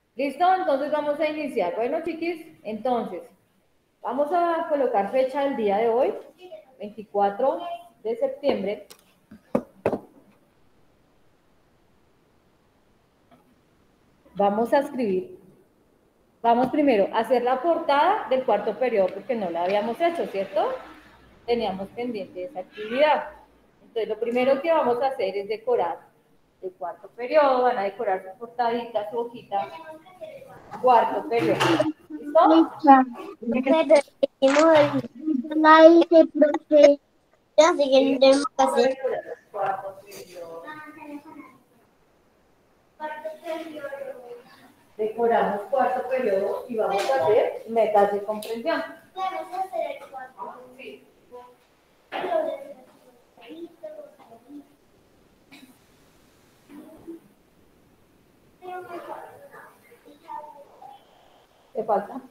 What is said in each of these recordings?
¿Listo? Entonces vamos a iniciar. Bueno, chiquis, entonces vamos a colocar fecha del día de hoy, 24 de septiembre. Vamos a escribir. Vamos primero a hacer la portada del cuarto periodo porque no la habíamos hecho, ¿cierto? Teníamos pendiente esa actividad. Entonces, lo primero que vamos a hacer es decorar el cuarto periodo. Van a decorar su portadita, su hojita. Cuarto periodo. ¿Listo? Pero la hice, profe. Así que tenemos que Vamos a hacer. decorar el cuarto periodo. Decoramos cuarto periodo y vamos a hacer metas de comprensión. Sí. ¿Qué falta?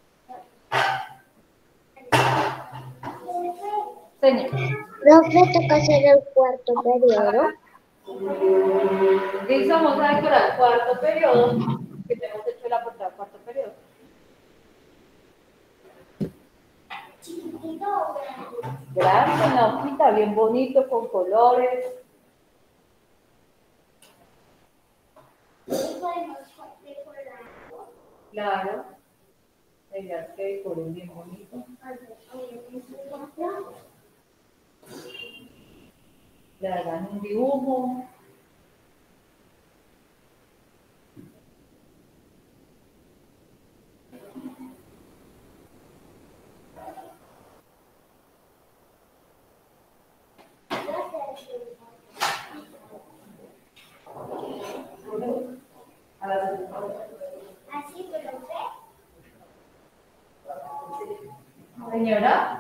Señor. Profe, toca hacer el cuarto periodo. Listo, vamos a decorar el cuarto periodo, que tenemos hecho la portada del cuarto periodo. Gracias, una hojita bien bonito, con colores. Claro. Ella que decoren bien bonito. Le hagan un dibujo. Señora.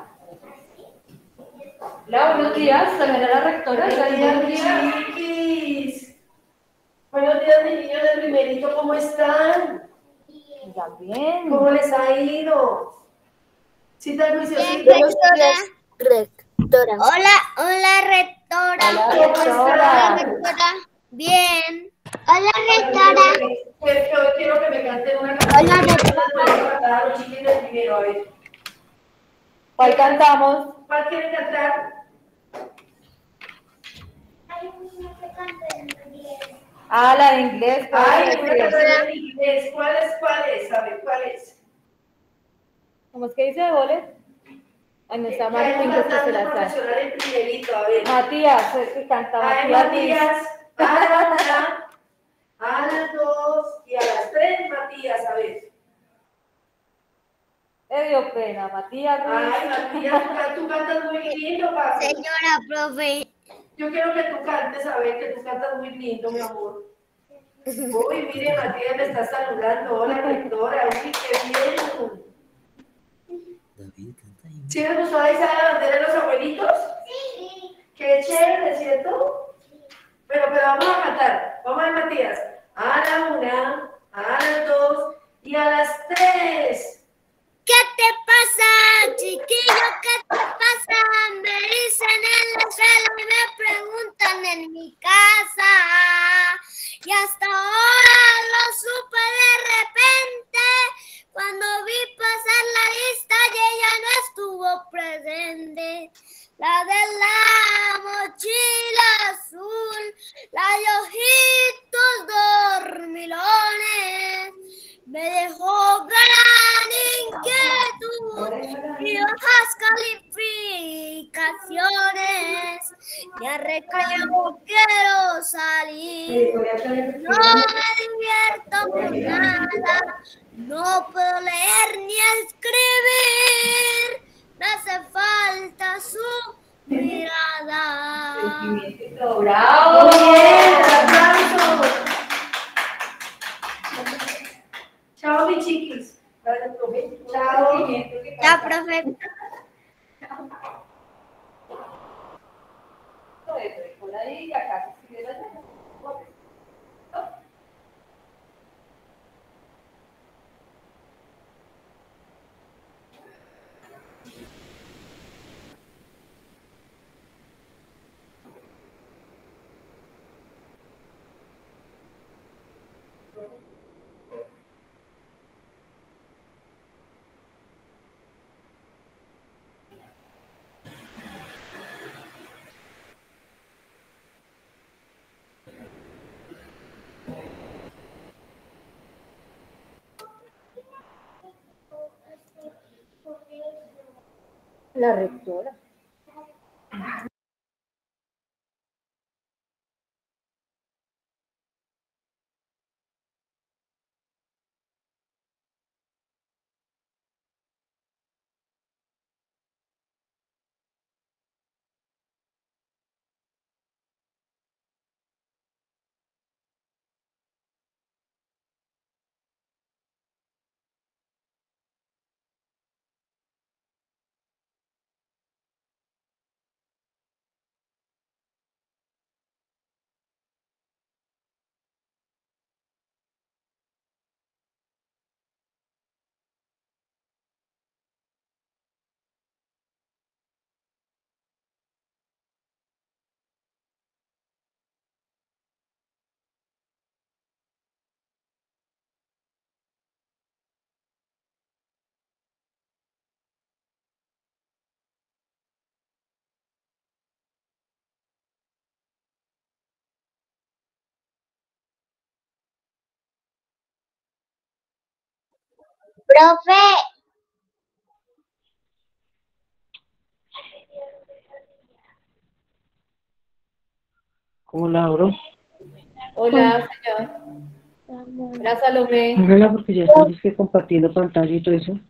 Hola, buenos días. También a la rectora. Buenos días, chiquis. Buenos días, mis niños de primerito, ¿cómo están? También. ¿Cómo les ha ido? ¿Sí están juiciositos? Buenos días, rectora. Hola, rectora. Hola, ¿Cómo rectora. están? Bien. Hola, rectora. Hoy quiero que me canten una canción. Hola, Les rectora. voy a cantar a los chiquis del primero, a ver. ¿Cuál cantamos? ¿Cuál quieren cantar? Ah, la de inglés. Ay, ¿Cuál una es? canción en inglés. ¿Cuál es? ¿Cuál es? A ver, ¿cuál es? ¿Cómo es que dice, Vole? Ay, no está Que hay un Martín, que usted se cantante la sabe. profesional en primerito, a ver. Matías, es que canta Ay, Matías Luis. Matías, a la una, a las dos y a las tres, Matías, a ver. Le dio pena, Matías Luis. Ay, Matías, tú cantas muy lindo, papi. Señora, profe. Yo quiero que tú cantes, a ver, que tú cantas muy lindo, mi amor. Uy, mire, Matías me está saludando. Hola, rectora. Uy, qué bien. ¿Sí les gustó la izada de la bandera de los abuelitos? Sí. Qué chévere, ¿cierto? Pero vamos a cantar. Vamos a ver, Matías. A la una, a las dos y a las tres. ¿Qué te pasa, chiquillo? ¿Qué te pasa? Me dicen en la escuela y me preguntan en mi casa. Y hasta ahora lo supe de repente. Cuando vi pasar la lista y ella no estuvo presente. La de la mochila azul, la de ojitos dormilones. Me dejó gran inquietud y bajas calificaciones. Ya recreo quiero salir. No me divierto por nada. No puedo leer ni escribir. Me hace falta su mirada. ¡Bravo! Muy bien, aplausos. Chao, mis chiquis. Gracias, profe. Chao. Ya, profe. Por ahí, acá se escribe la letra. La rectora. Profe, Hola, bro. Hola, señor. Hola, Salomé. Hágala porque ya estamos que compartiendo pantalla y todo eso.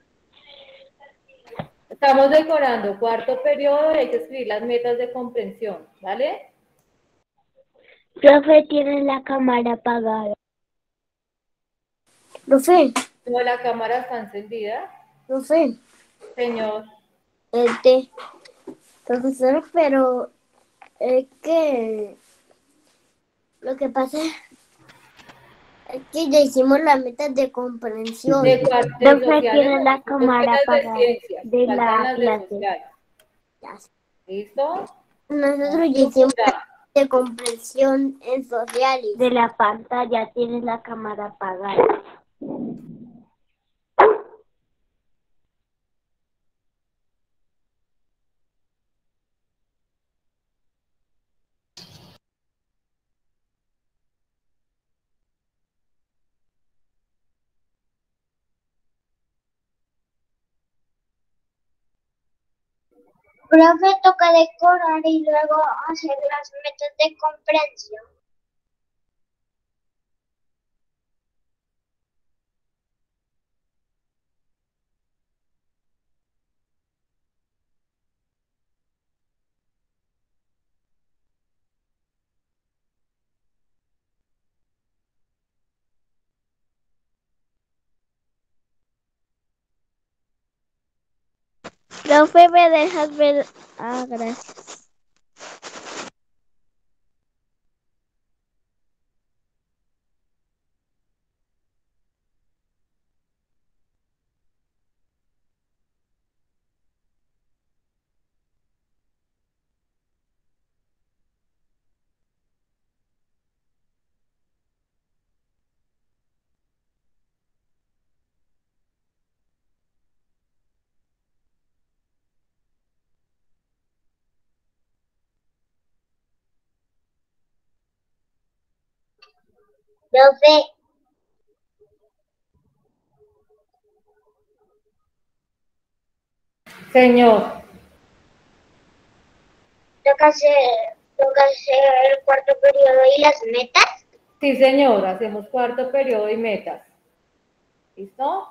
Estamos decorando cuarto periodo y hay que escribir las metas de comprensión, ¿vale? profe, tiene la cámara apagada. Profe, Como la cámara está encendida, profe, señor. profesor, pero es que lo que pasa es que ya hicimos las metas de comprensión. De Profe, sociales, tiene la hemos hecho cámara las de apagada ciencias, de faltan la las de clase. sociales. ¿Listo? Nosotros ya hicimos de comprensión en sociales. De la pantalla tiene la cámara apagada. Profe, toca decorar y luego hacer las metas de comprensión. Profe, ¿me dejas ver? Ah, gracias. Profe, Señor. toca hacer el cuarto periodo y las metas. Sí, señor, hacemos cuarto periodo y metas. ¿Listo?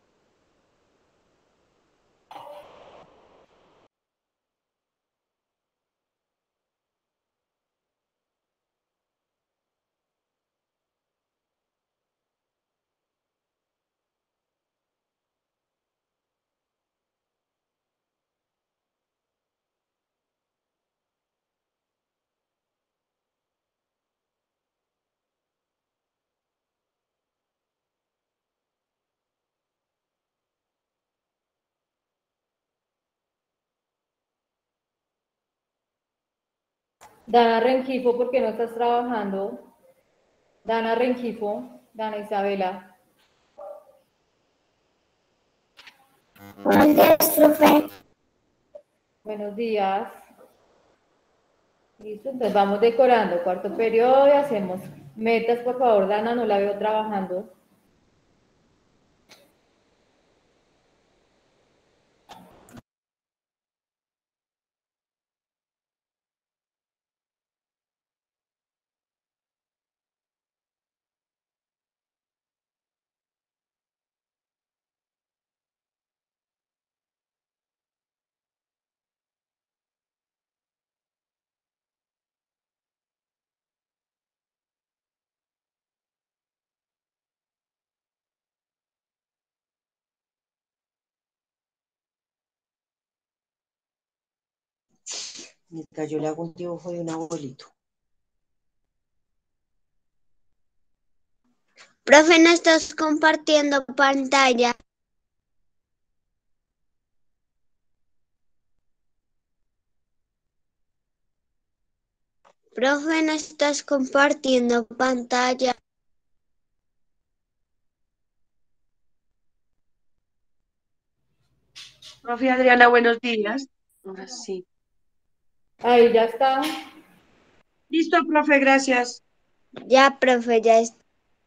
Dana Rengifo, ¿por qué no estás trabajando? Dana Rengifo, Dana Isabela. Buenos días, profe. Buenos días. Listo, entonces vamos decorando cuarto periodo y hacemos metas, por favor, Dana, no la veo trabajando. Mientras yo le hago un dibujo de un abuelito. Profe, no estás compartiendo pantalla. Profe, no estás compartiendo pantalla. Profe Adriana, buenos días. Ahora sí. Ahí ya está. Listo, profe, gracias. Ya, profe, ya está.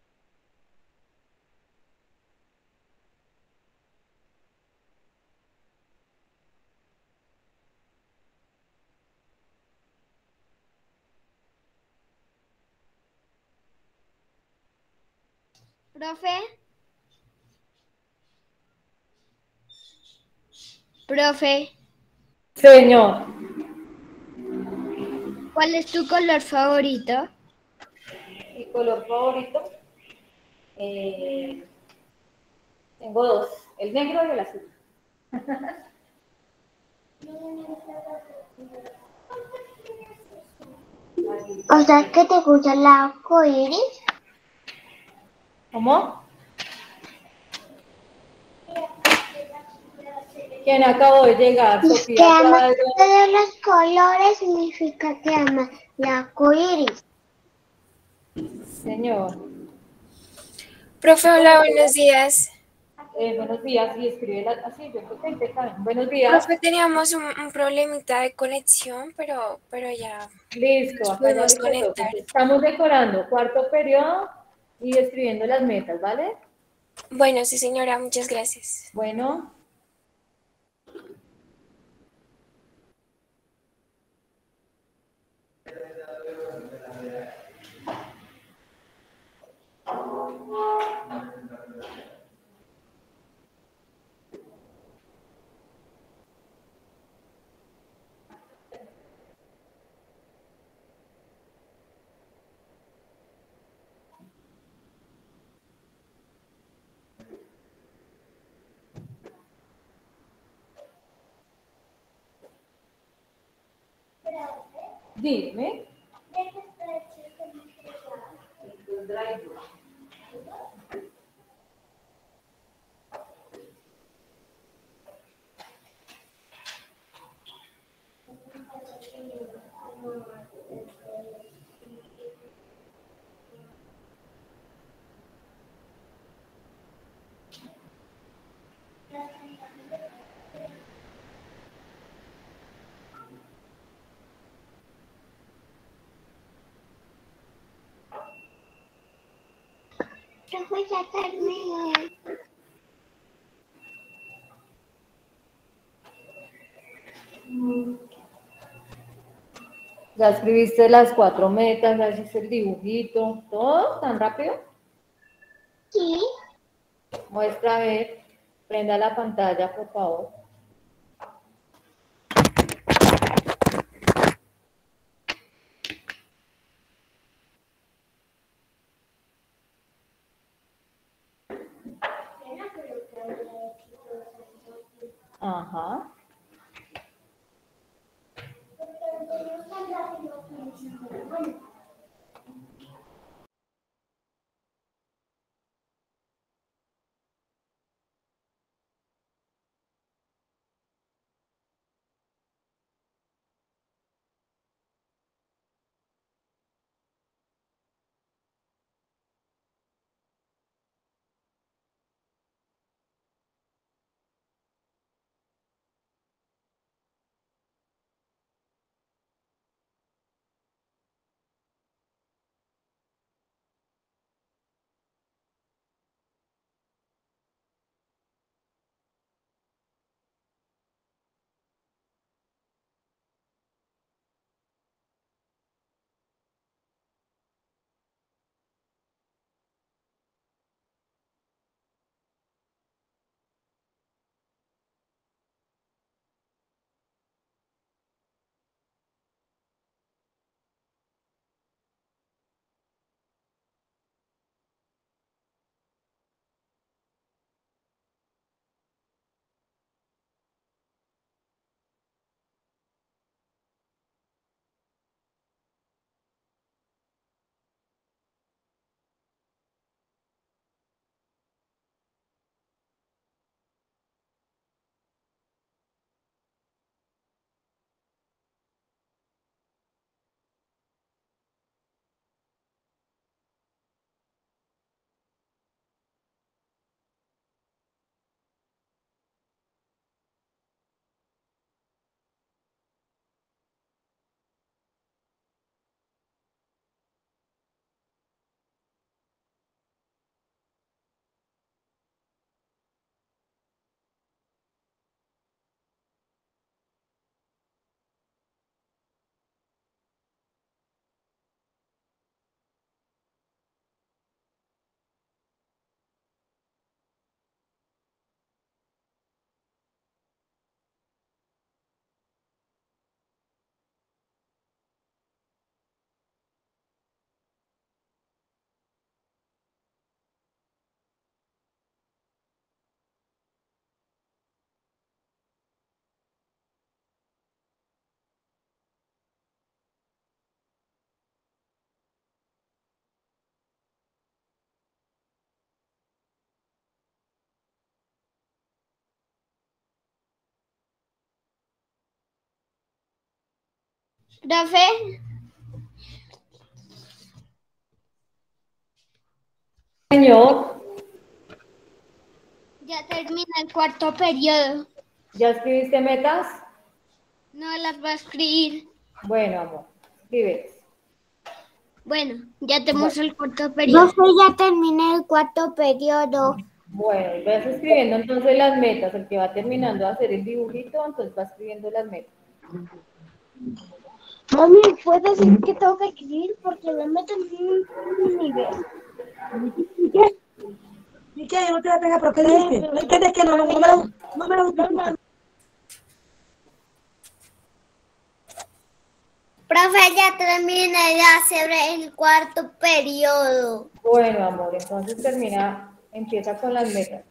Profe. Profe, Señor, ¿cuál es tu color favorito? mi color favorito. Tengo dos, el negro y el azul. O sea, que te gusta el arco iris. ¿Cómo? ¿Quién acabó de llegar? Es que Sofía ama Cuadro. todos los colores significa que ama el arco iris. Señor. Profe, hola, buenos días. Buenos días, y escribe así, yo creo que ahí te caben. Buenos días. Profe, teníamos un problemita de conexión, pero ya Listo, nos acá ya pudimos le quedó. conectar. Estamos decorando cuarto periodo y escribiendo las metas, ¿vale? Bueno, sí, señora, muchas gracias. Bueno, dime. Profe, ya terminé. Ya escribiste las 4 metas, ya hiciste el dibujito, ¿todo tan rápido? Sí. Muestra a ver, prenda la pantalla, por favor. Ajá. Profe, Señor, ya termina el cuarto periodo. ¿ya escribiste metas? No las va a escribir. Bueno, amor, escribe. Bueno, ya tenemos Bueno, el cuarto periodo. Profe, ya terminé el cuarto periodo. bueno, y vas escribiendo entonces las metas. El que va terminando de hacer el dibujito, entonces va escribiendo las metas. Mami, ¿puedes decir que tengo que escribir? Porque la meto en un nivel. ¿Y qué? No te voy a pegar, pero ¿qué dijiste? No entiendes que no me lo justificas. Profe, ya terminé de hacer el cuarto periodo. Bueno, amor, entonces empieza con las metas.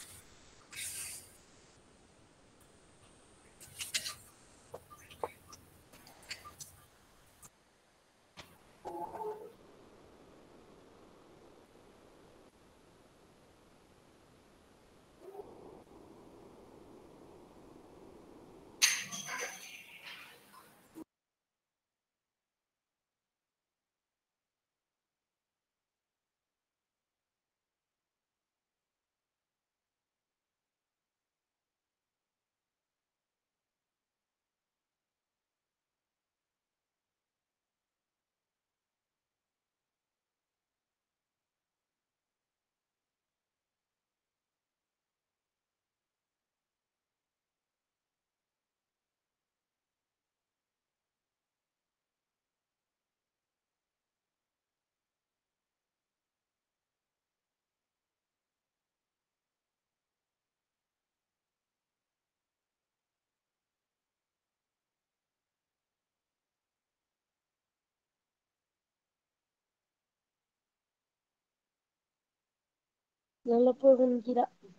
No lo puedo mentir.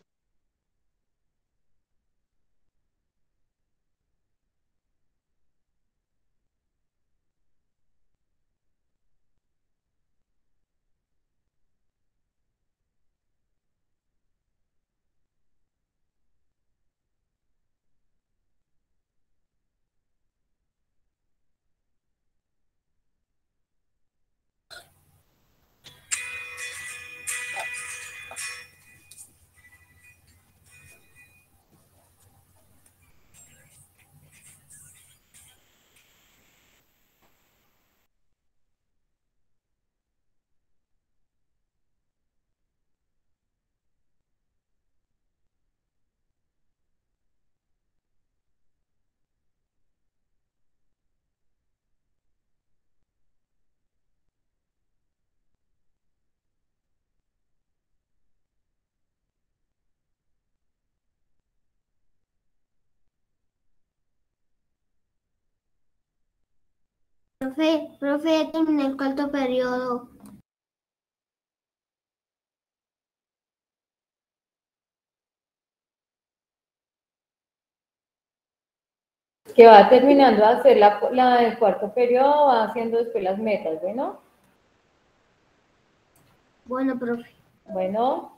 Profe, ya terminé el cuarto periodo. Que va terminando de hacer la del cuarto periodo, va haciendo después las metas, ¿bueno? Bueno, profe. Bueno,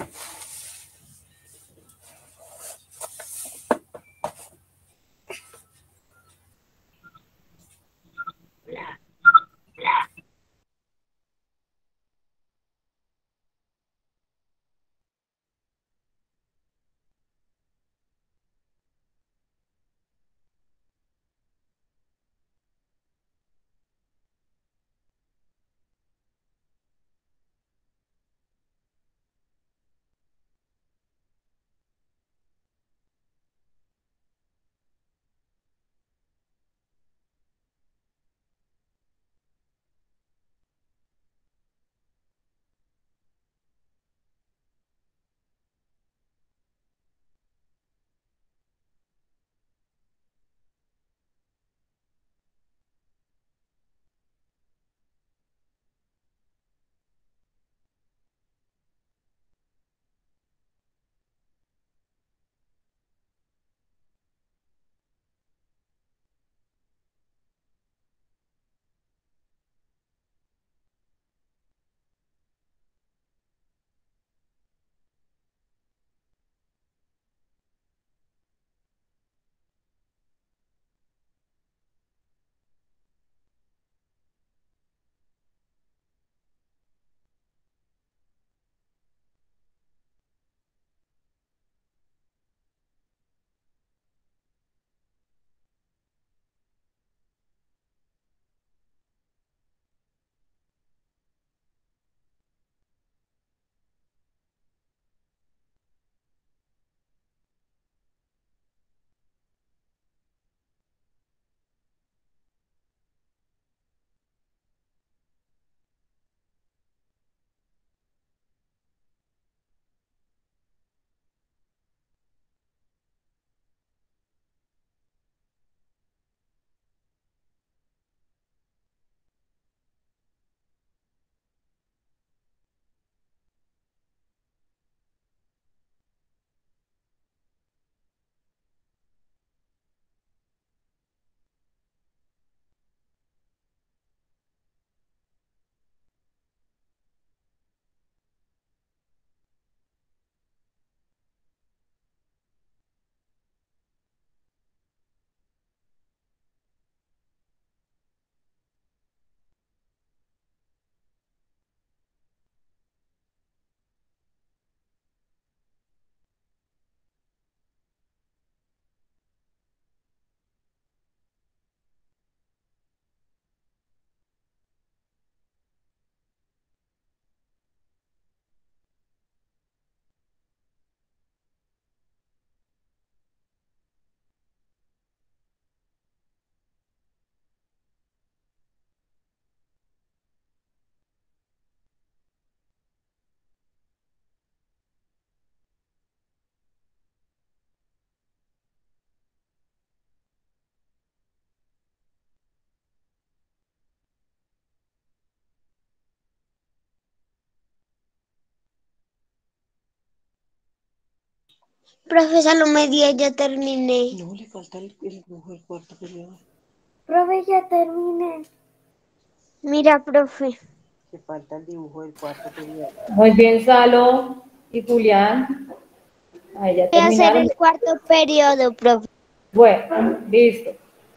Profe Salomé Díaz, ya terminé. No, le falta el dibujo del cuarto periodo. Profe, ya terminé. Mira, profe. Le falta el dibujo del cuarto periodo. Muy bien, Salo y Julián. Ahí ya Voy a hacer terminaron. el cuarto periodo, profe. Bueno, listo.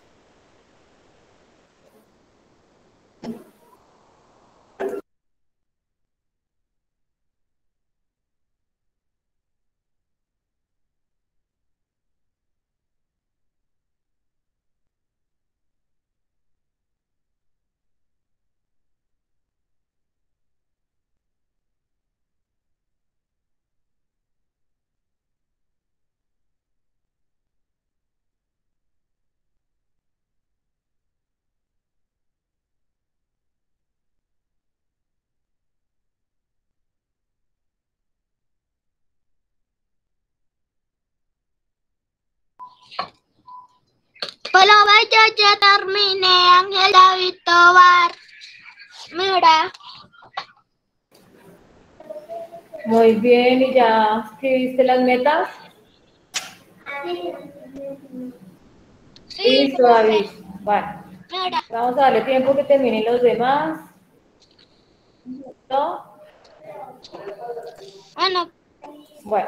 Hola, ya terminé, Ángel David Tobar. Mira. Muy bien, ¿y ya escribiste las metas? Sí, Listo, profe. David. Bueno, Mira. vamos a darle tiempo que terminen los demás. ¿No? Bueno, Bueno,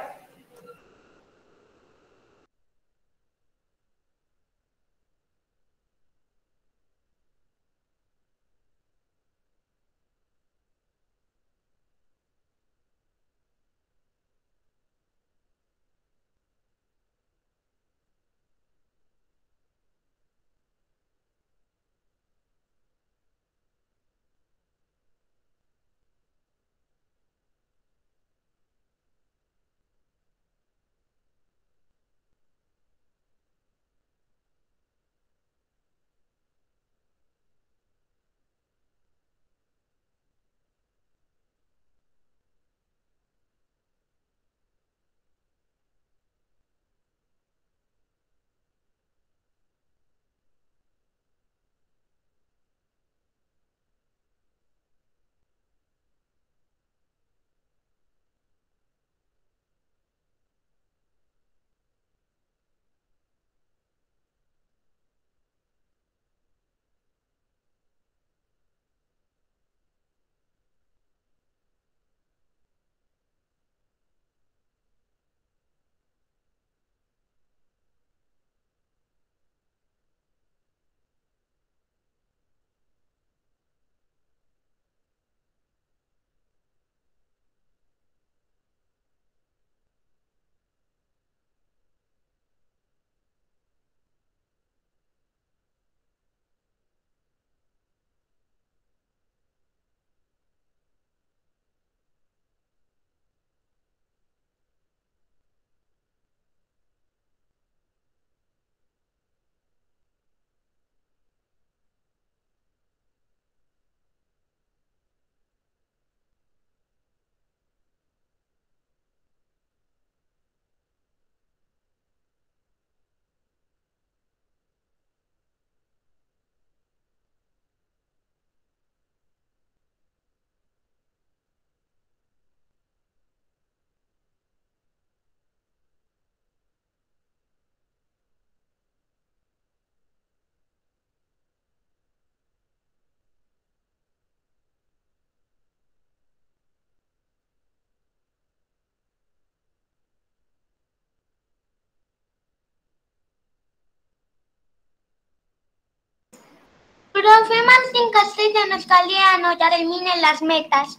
Profe Martín Castellanos Galeano, ya terminé las metas.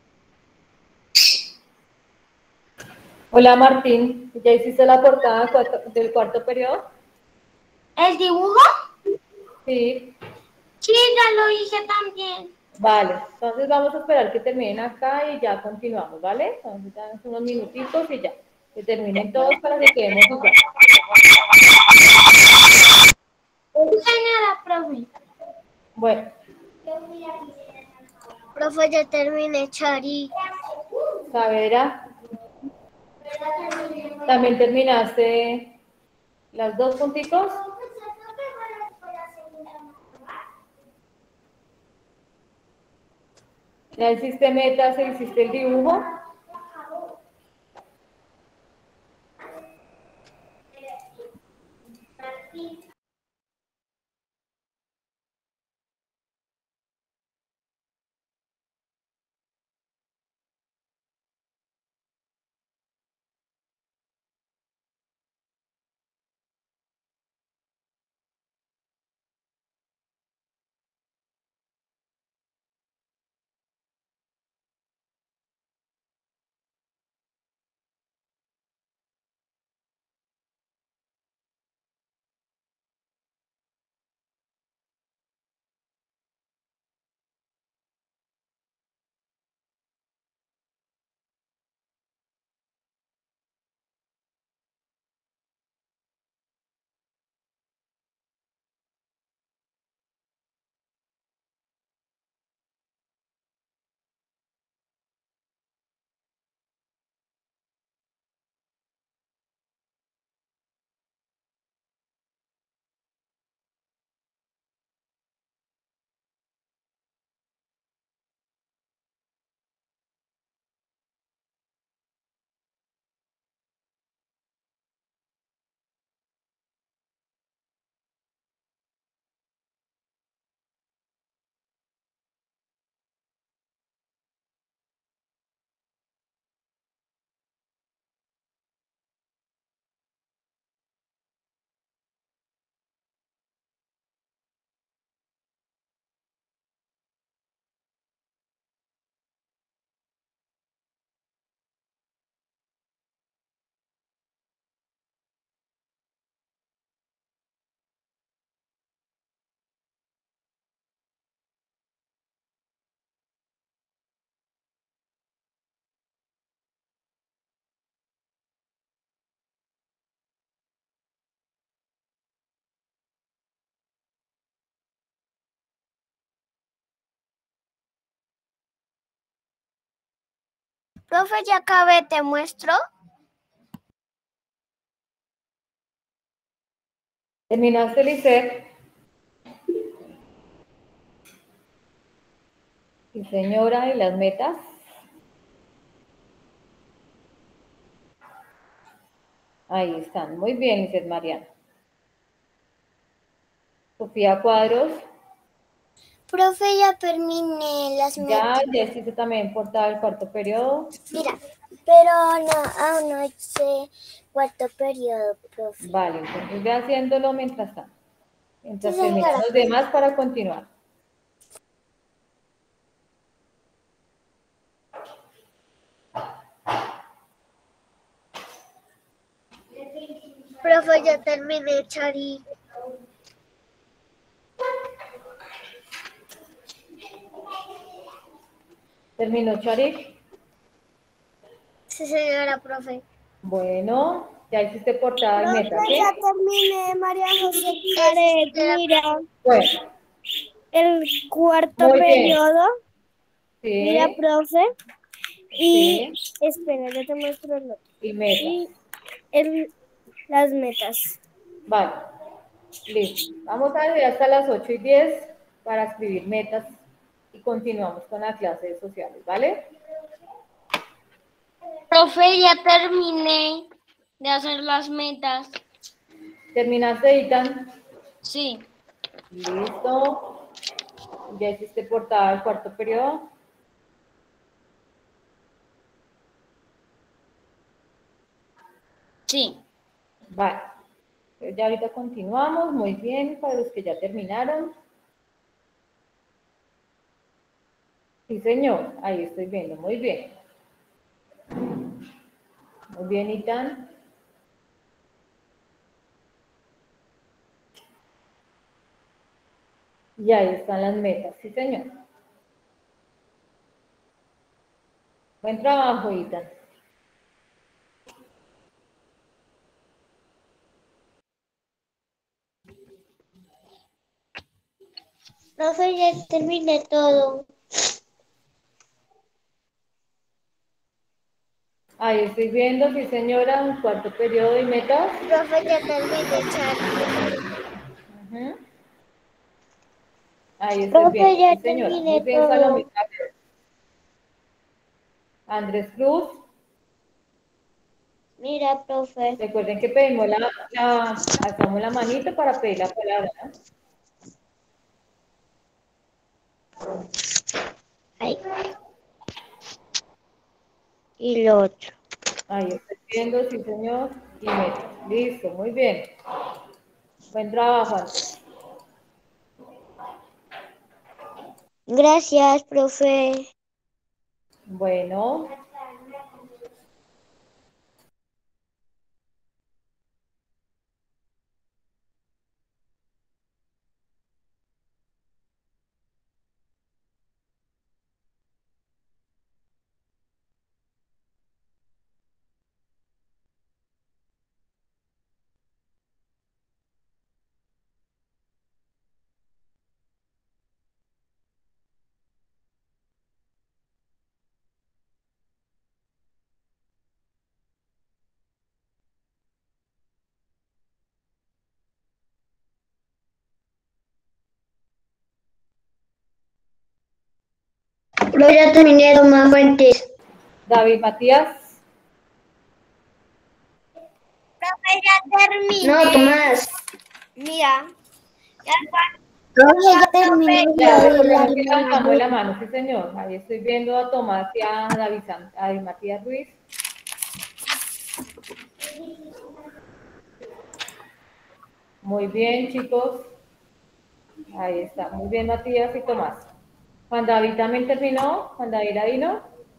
hola Martín, ¿ya hiciste la portada del cuarto periodo? ¿El dibujo? Sí, Sí, ya lo hice también. vale. Entonces vamos a esperar que terminen acá y ya continuamos, ¿vale? Entonces dan unos minutitos y ya. Que terminen todos para que quedemos igual. No sé nada, profe. Bueno, Profe, ya terminé, Chari. Savera, ¿también terminaste las dos punticos? ¿Ya hiciste metas e hiciste el dibujo? Profe, ya acabé, te muestro. ¿Terminaste, Lisset? Sí, señora, ¿y las metas? Ahí están. Muy bien, Lisset Mariana. Sofía Cuadros. Profe, ya terminé las metas. Ya hiciste también portada del cuarto periodo. Mira, pero aún no hice cuarto periodo, profe. Vale, entonces ve haciéndolo mientras tanto. Mientras Sí, terminan señora. los demás para continuar. Profe, ya terminé, Chari. ¿Terminó, Charik? Sí, señora, profe. Bueno, ya hiciste portada y meta, ¿sí? Ya terminé, María José Caret. Mira, Bueno, el cuarto muy bien. periodo. Sí, Mira, profe. Y sí, espera, ya te muestro el otro. y meta. Y las metas. Vale, listo. Vamos a ver hasta las 8:10 para escribir metas y continuamos con la clase de sociales, ¿vale? Profe, ya terminé de hacer las metas. ¿Terminaste, Itan? Sí. Listo. ¿Ya hiciste portada del cuarto periodo? Sí. Vale. Entonces ya ahorita continuamos. Muy bien, para los que ya terminaron. Sí, señor. Ahí estoy viendo. Muy bien. Muy bien, Itan. Y ahí están las metas. Sí, señor. Buen trabajo, Itan. Profe, ya terminé todo. Ahí estoy viendo, sí, señora, un cuarto periodo y metas. Profe, ya terminé, Chari. Ujú. Ahí estoy Profe, viendo, ya sí, señora. Muy terminé bien, todo. Salomita. Andrés Cruz. Mira, profe. Recuerden que pedimos alzamos la manito para pedir la palabra, ¿no? Ahí. Y lo otro. Ahí estoy viendo, sí, señor. Y metas. Listo, muy bien. Buen trabajo, Andrés. Gracias, profe. Bueno, Profe, ya terminé, Tomás Fuentes. David Matías. Profe, ya terminé. No, Tomás. Mira. Profe, ya terminé. Ya, recuerden que levantamos la mano, sí, señor. Ahí estoy viendo a Tomás y a David Matías Ruiz. Muy bien, chicos. Ahí está. Muy bien, Matías y Tomás. Juan David también terminó. Juan David vino.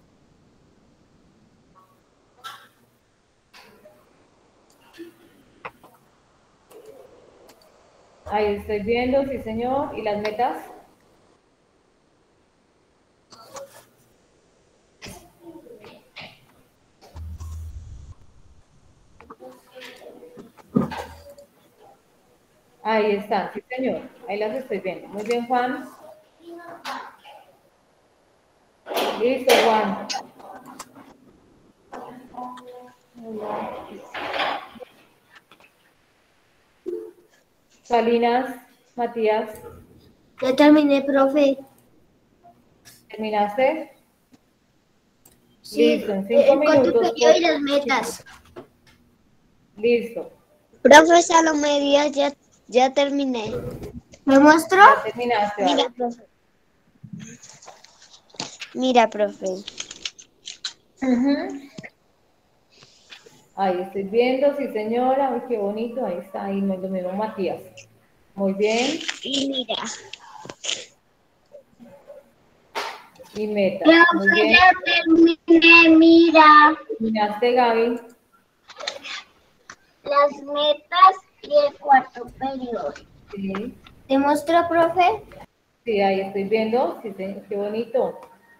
Ahí estoy viendo, sí, señor. ¿Y las metas? Ahí están, sí, señor. Ahí las estoy viendo. Muy bien, Juan. Listo, Juan. Salinas, Matías, Ya terminé, profe. ¿terminaste? Sí, Listo, en 5 el cuarto minutos. periodo y las metas. Listo, Profe Salomé Díaz, ya terminé. ¿Me muestro? ya terminaste, Mira, vale. profe. Mira, profe. Ujú. Ahí estoy viendo, sí señora, ay, qué bonito, ahí está, ahí lo mismo Matías. Muy bien, Y mira. y metas, muy Profe, bien. ya terminé, mira. Terminaste, Gaby. Las metas y el cuarto periodo. Sí, ¿Te muestro, profe? sí, ahí estoy viendo, sí, qué bonito.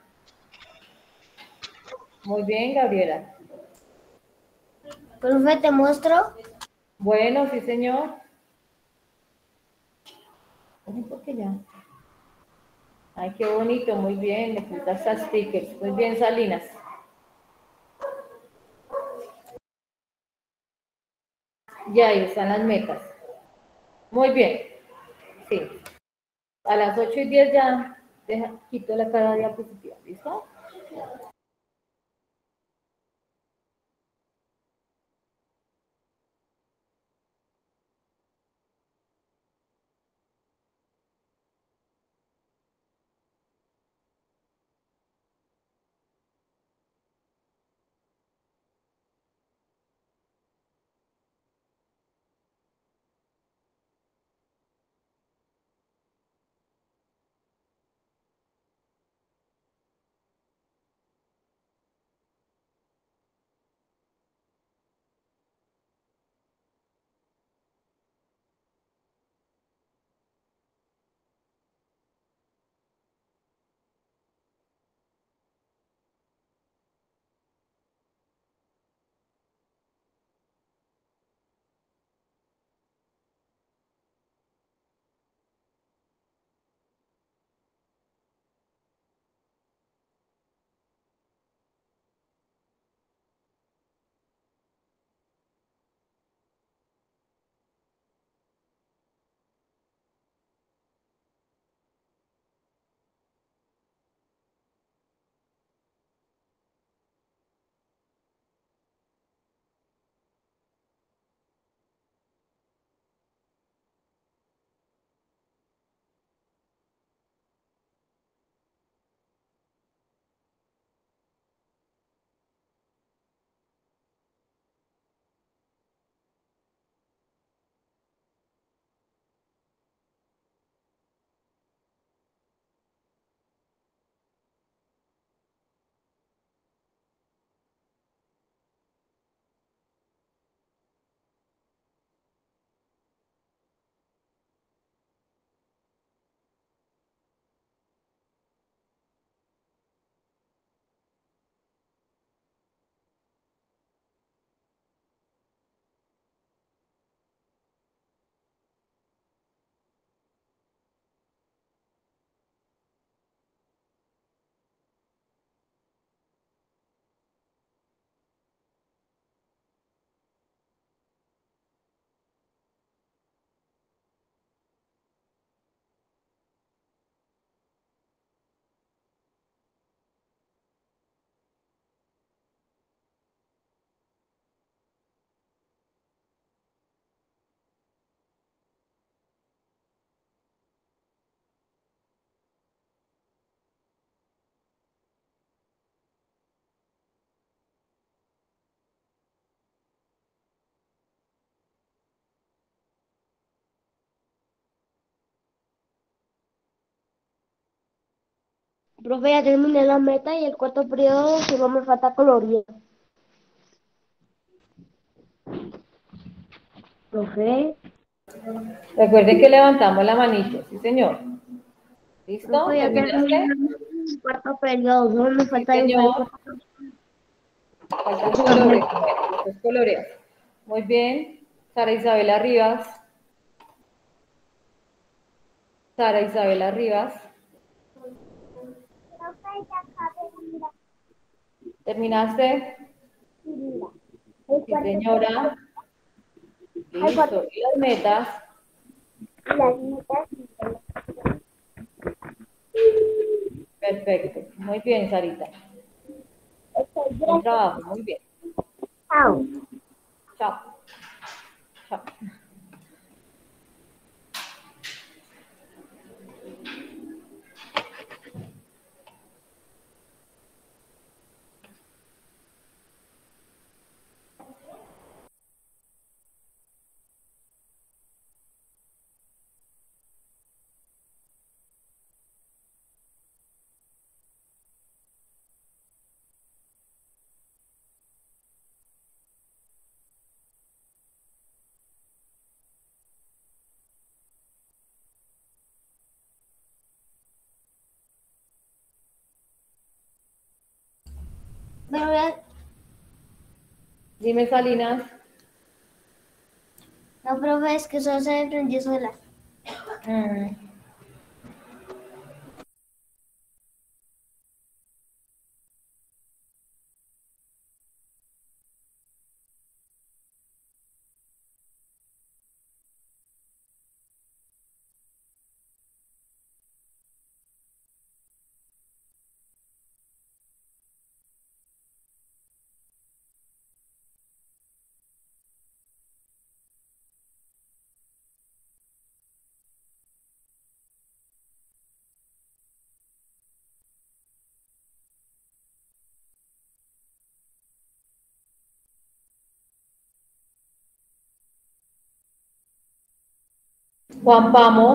Muy bien, Gabriela. Profe, ¿te muestro? Bueno, sí señor. Ay, ¿por qué ya? Ay, qué bonito, muy bien, me faltan estas stickers. Muy bien, Salinas. Ya ahí están las metas. Muy bien, sí. A las 8:10 ya quito la cada diapositiva, ¿listo? Profe, ya terminé la meta y el cuarto periodo solo me falta colorear. Profe, Recuerden que levantamos la manito, sí señor. ¿Listo? profe, ya terminé ¿Terminaste? el cuarto periodo, solo me Sí falta dibujar el señor. cuarto Faltan colores. periodo. Bueno, entonces coloreas. Muy bien. Sara Isabela Rivas. Sara Isabela Rivas. ¿Terminaste? Sí, señora. Listo. ¿Y las metas? Las metas. Perfecto. Muy bien, Sarita. Buen trabajo, muy bien. Chao. Chao. Chao. Dime, Salinas. No, profe, es que eso se prendió sola. Juan Pamo.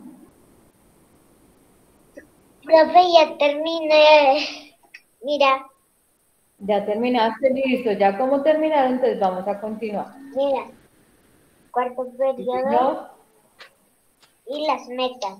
Profe, ya terminé. Mira, Ya terminaste, listo. Ya como terminaron, entonces vamos a continuar. mira. Cuarto ¿Sí, periodo señor? y las metas.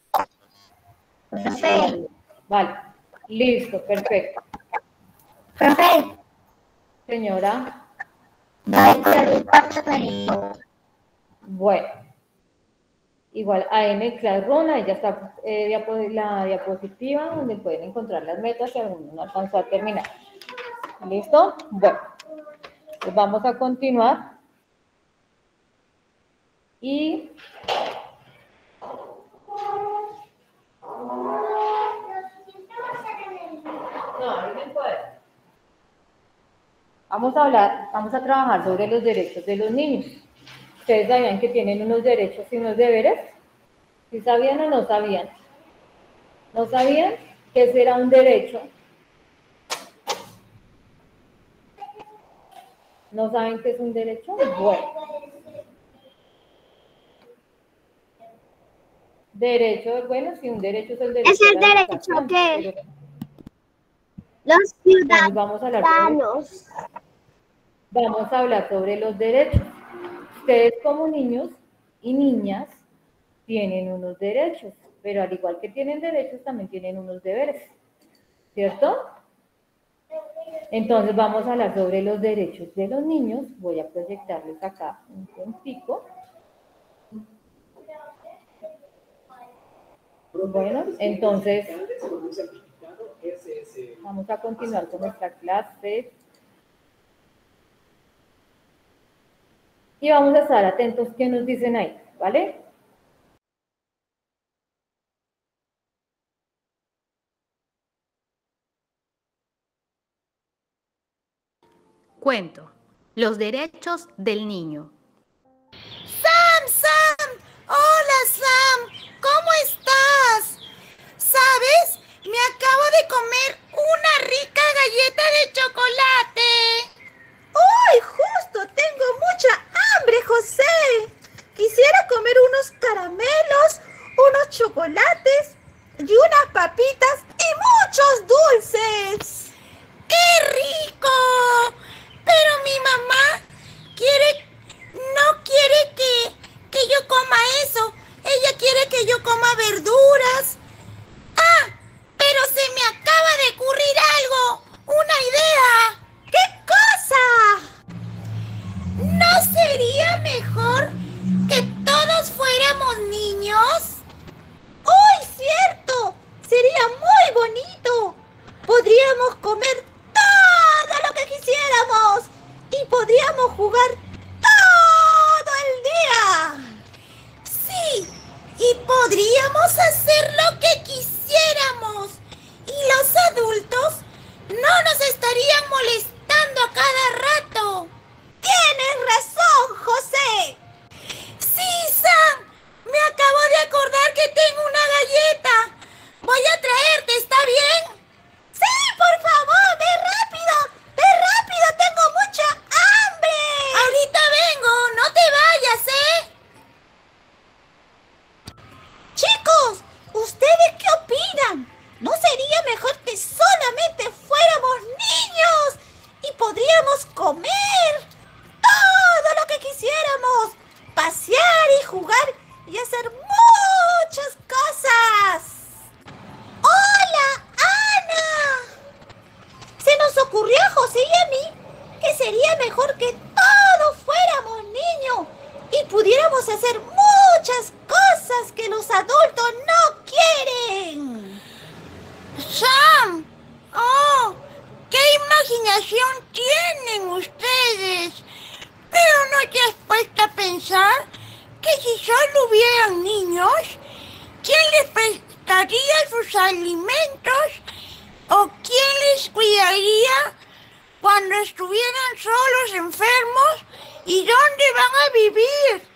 Vale. Listo, perfecto. Profe, Señora. el cuarto periodo. Bueno. Igual AM Classroom, ahí ya está la diapositiva donde pueden encontrar las metas que aún no alcanzó a terminar. ¿Listo? Bueno, pues vamos a continuar. Y vamos a trabajar sobre los derechos de los niños. ¿Ustedes sabían que tienen unos derechos y unos deberes? ¿Sí sabían o no sabían? ¿No sabían que ese era un derecho? ¿No saben qué es un derecho? Bueno. Derecho, bueno, sí, un derecho es el derecho Es el a la derecho educación, que pero los entonces vamos a ciudadanos. vamos a hablar sobre los derechos. Ustedes como niños y niñas tienen unos derechos, pero al igual que tienen derechos, también tienen unos deberes, ¿cierto? Entonces vamos a hablar sobre los derechos de los niños. Voy a proyectarles acá un tiempo. Bueno, entonces vamos a continuar con nuestra clase. Y vamos a estar atentos qué nos dicen ahí, ¿vale? Cuento. Los derechos del niño. Sam, hola Sam, ¿cómo estás? ¿Sabes? Me acabo de comer una rica galleta de chocolate. ¡Uy, justo! Tengo mucha hambre, José. Quisiera comer unos caramelos, unos chocolates y unas papitas y muchos dulces. ¡Qué rico! Pero mi mamá no quiere que yo coma eso. Ella quiere que yo coma verduras. Ah, pero se me acaba de ocurrir algo, una idea. jugar todo el día. Sí, y podríamos hacer lo que quisiéramos. Y los adultos no nos estarían molestando a cada rato. Tienes razón, José. Sí, Sam, me acabo de acordar que tengo una galleta. Voy a traerte, ¿está bien? Sí, por favor, ve rápido, tengo mucha hambre. Ahorita vengo, no te vayas, ¿eh? Chicos, ¿ustedes qué opinan? ¿No sería mejor que solamente fuéramos niños y podríamos comer todo lo que quisiéramos, pasear y jugar y hacer muchas cosas? ¡Hola, Ana! Se nos ocurrió a José y a mí que sería mejor que todos fuéramos niños y pudiéramos hacer muchas cosas que los adultos no quieren. ¡Sam! ¡Oh! ¡Qué imaginación tienen ustedes! Pero ¿no te has puesto a pensar que si solo hubieran niños, ¿quién les prestaría sus alimentos o quién les cuidaría cuando estuvieran solos, enfermos? ¿Y dónde van a vivir?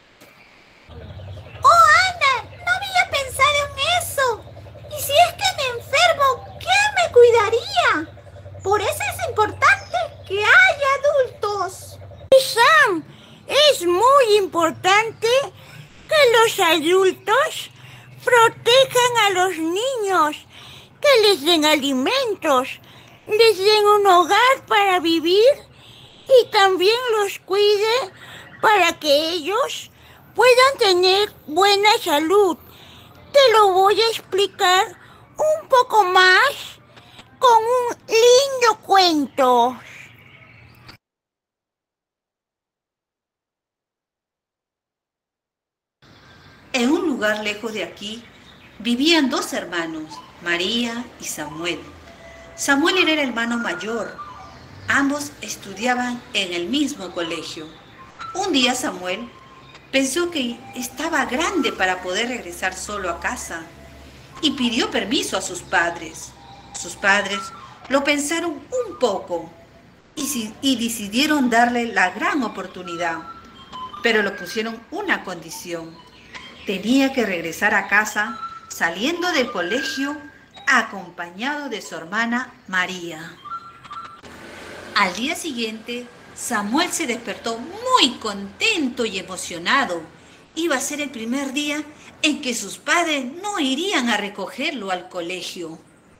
¡Oh, Ana! No había pensado en eso. ¿Y si es que me enfermo, quién me cuidaría? Por eso es importante que haya adultos. Sam, es muy importante que los adultos protejan a los niños, que les den alimentos, les den un hogar para vivir y también los cuide para que ellos puedan tener buena salud. Te lo voy a explicar un poco más con un lindo cuento. En un lugar lejos de aquí vivían dos hermanos, María y Samuel. Samuel era el hermano mayor. Ambos estudiaban en el mismo colegio. Un día Samuel pensó que estaba grande para poder regresar solo a casa y pidió permiso a sus padres. Sus padres lo pensaron un poco y decidieron darle la gran oportunidad, pero le pusieron una condición. Tenía que regresar a casa saliendo del colegio acompañado de su hermana María. Al día siguiente, Samuel se despertó muy contento y emocionado. Iba a ser el primer día en que sus padres no irían a recogerlo al colegio.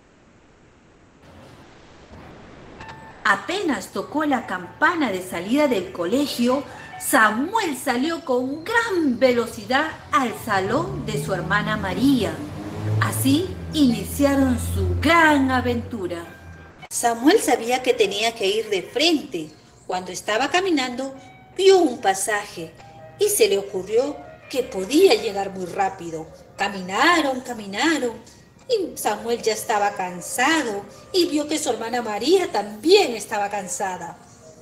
Apenas tocó la campana de salida del colegio, Samuel salió con gran velocidad al salón de su hermana María. Así iniciaron su gran aventura. Samuel sabía que tenía que ir de frente. Cuando estaba caminando, vio un pasaje y se le ocurrió que podía llegar muy rápido. Caminaron y Samuel ya estaba cansado y vio que su hermana María también estaba cansada.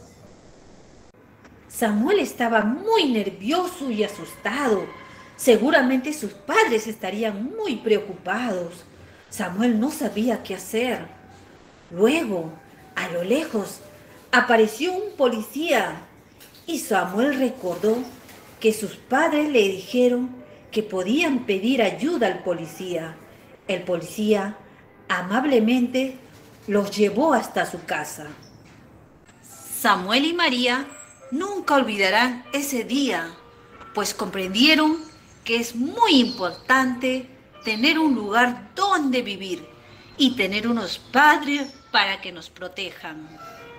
Samuel estaba muy nervioso y asustado. Seguramente sus padres estarían muy preocupados. Samuel no sabía qué hacer. Luego, a lo lejos, apareció un policía y Samuel recordó que sus padres le dijeron que podían pedir ayuda al policía. El policía amablemente los llevó hasta su casa. Samuel y María nunca olvidarán ese día, pues comprendieron que es muy importante tener un lugar donde vivir y tener unos padres para que nos protejan.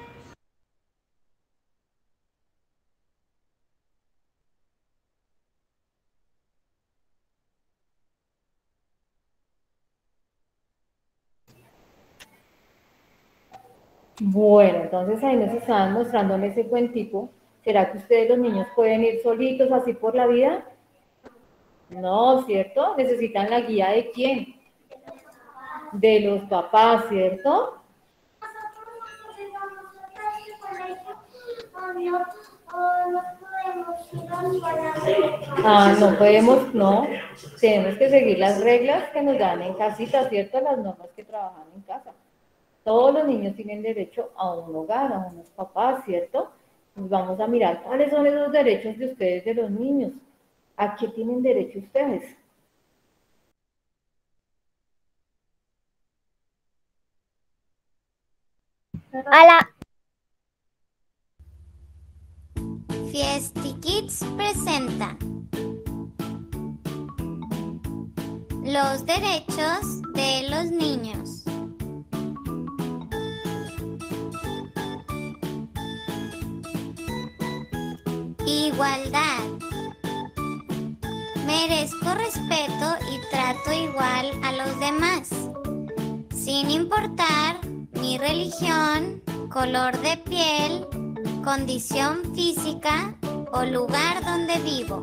Bueno, entonces ahí nos estaban mostrando en ese cuentico. ¿Será que ustedes los niños pueden ir solitos así por la vida? No, ¿cierto? Necesitan la guía ¿de quién? De los papás, ¿cierto? Ah, no podemos, no. Tenemos que seguir las reglas que nos dan en casita, ¿cierto? Las normas que trabajan en casa. Todos los niños tienen derecho a un hogar, a unos papás, ¿cierto? Pues vamos a mirar cuáles son esos derechos de ustedes, de los niños. ¿A qué tienen derecho ustedes? Hola. FiestiKids presenta los derechos de los niños. Igualdad. Merezco respeto y trato igual a los demás, sin importar mi religión, color de piel, condición física o lugar donde vivo.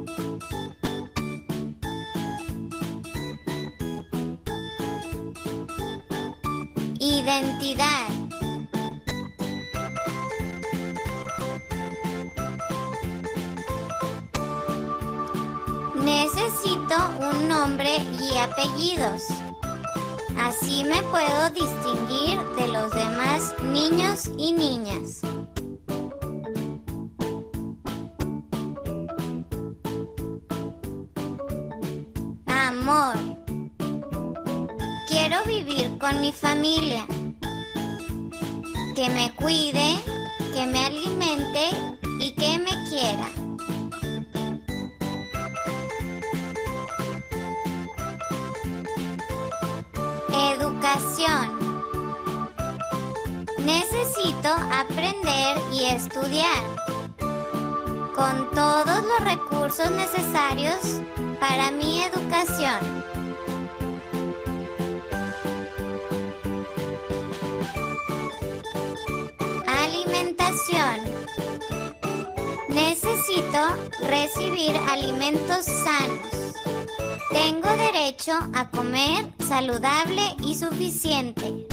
Identidad. Necesito un nombre y apellidos. Así me puedo distinguir de los demás niños y niñas. Amor. Quiero vivir con mi familia. Que me cuide, que me alimente y que me quiera. Educación. Necesito aprender y estudiar con todos los recursos necesarios para mi educación. Alimentación. Necesito recibir alimentos sanos. Tengo derecho a comer saludable y suficiente.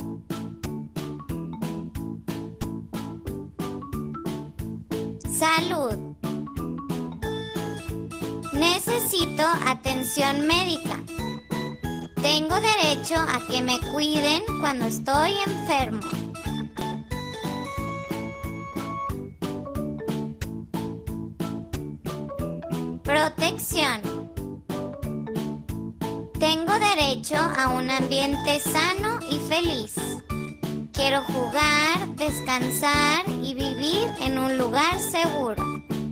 Salud. Necesito atención médica. Tengo derecho a que me cuiden cuando estoy enfermo. Protección. Tengo derecho a un ambiente sano y feliz. Quiero jugar, descansar y vivir en un lugar seguro.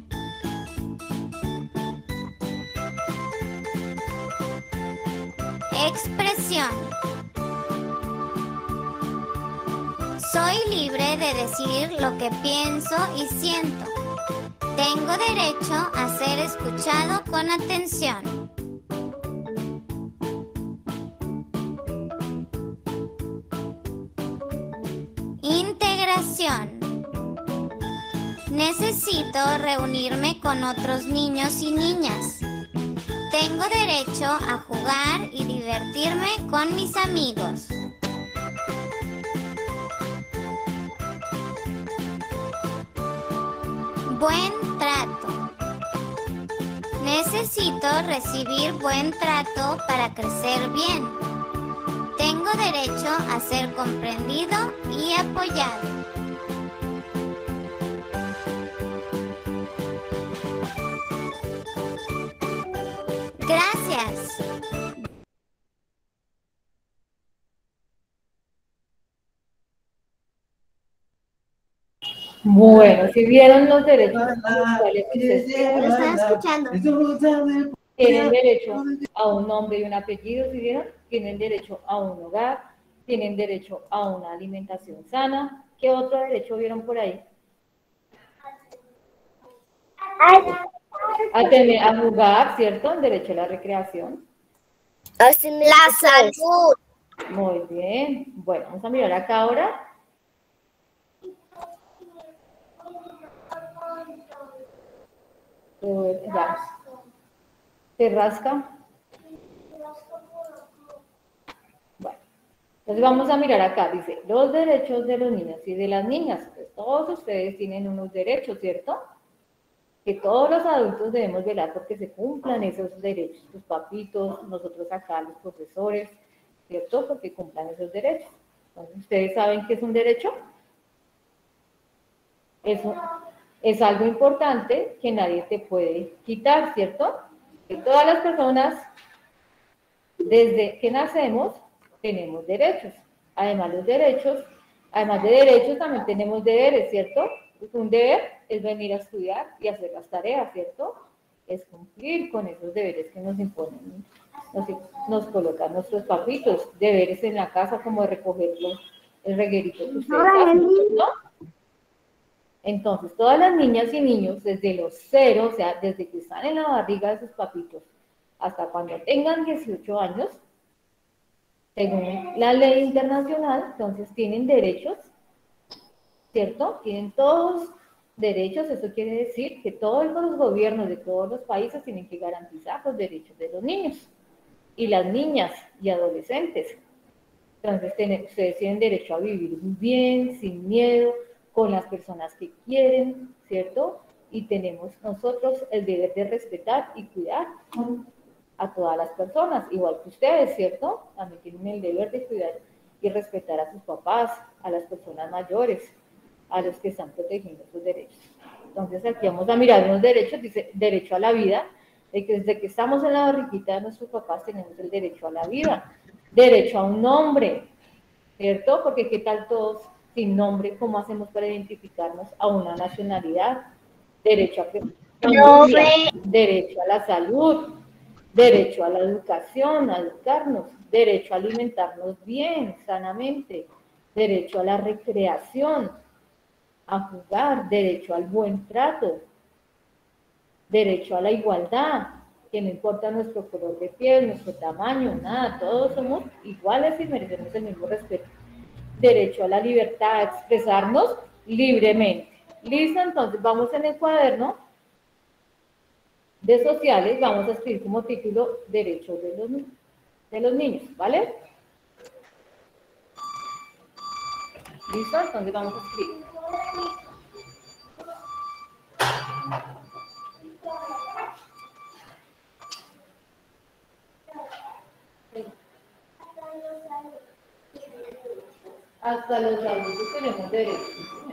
Expresión. Soy libre de decir lo que pienso y siento. Tengo derecho a ser escuchado con atención. Integración. Necesito reunirme con otros niños y niñas. Tengo derecho a jugar y divertirme con mis amigos. Buen trato. Necesito recibir buen trato para crecer bien. Tengo derecho a ser comprendido y apoyado. Gracias. Bueno, si vieron los derechos cuales ustedes Lo estaba escuchando. tienen derecho a un nombre y un apellido, ¿sí vieron? Tienen derecho a un hogar, tienen derecho a una alimentación sana. ¿Qué otro derecho vieron por ahí? A jugar, ¿cierto? El derecho a la recreación. La salud. Muy bien. Bueno, vamos a mirar acá ahora. Ya. ¿Te rasca? Bueno, Entonces vamos a mirar acá, dice, los derechos de los niños y de las niñas. Pues todos ustedes tienen unos derechos, ¿cierto? Que todos los adultos debemos velar porque se cumplan esos derechos, los papitos, nosotros acá, los profesores, ¿cierto? Porque cumplan esos derechos. Entonces, ¿ustedes saben qué es un derecho? Eso es algo importante que nadie te puede quitar, ¿cierto? Que todas las personas, desde que nacemos, tenemos derechos. Además, además de derechos, también tenemos deberes, ¿cierto? Un deber es venir a estudiar y hacer las tareas, ¿cierto? Es cumplir con esos deberes que nos imponen, nos colocan nuestros papitos, deberes en la casa como recoger el reguerito que ustedes hacen, ¿no? Entonces, todas las niñas y niños, desde los 0, o sea, desde que están en la barriga de sus papitos, hasta cuando tengan 18 años, según la ley internacional, entonces tienen derechos, ¿cierto? Tienen todos derechos, eso quiere decir que todos los gobiernos de todos los países tienen que garantizar los derechos de los niños y las niñas y adolescentes. Entonces, ustedes tienen derecho a vivir bien, sin miedo, con las personas que quieren, ¿cierto? Y tenemos nosotros el deber de respetar y cuidar a todas las personas, igual que ustedes, ¿cierto? También tienen el deber de cuidar y respetar a sus papás, a las personas mayores, a los que están protegiendo sus derechos. Entonces aquí vamos a mirar unos derechos, dice derecho a la vida, de que desde que estamos en la barriguita de nuestros papás tenemos el derecho a la vida, derecho a un nombre, ¿cierto? Porque qué tal todos sin nombre, ¿cómo hacemos para identificarnos a una nacionalidad? Derecho a familia, derecho a la salud, derecho a la educación, a educarnos, derecho a alimentarnos bien, sanamente, derecho a la recreación, a jugar, derecho al buen trato, derecho a la igualdad, que no importa nuestro color de piel, nuestro tamaño, nada, todos somos iguales y merecemos el mismo respeto. Derecho a la libertad, a expresarnos libremente. ¿Listo? Entonces vamos en el cuaderno de sociales, vamos a escribir como título Derechos de los niños, ¿vale? ¿Listo? Entonces vamos a escribir. Hasta los adultos tenemos derechos,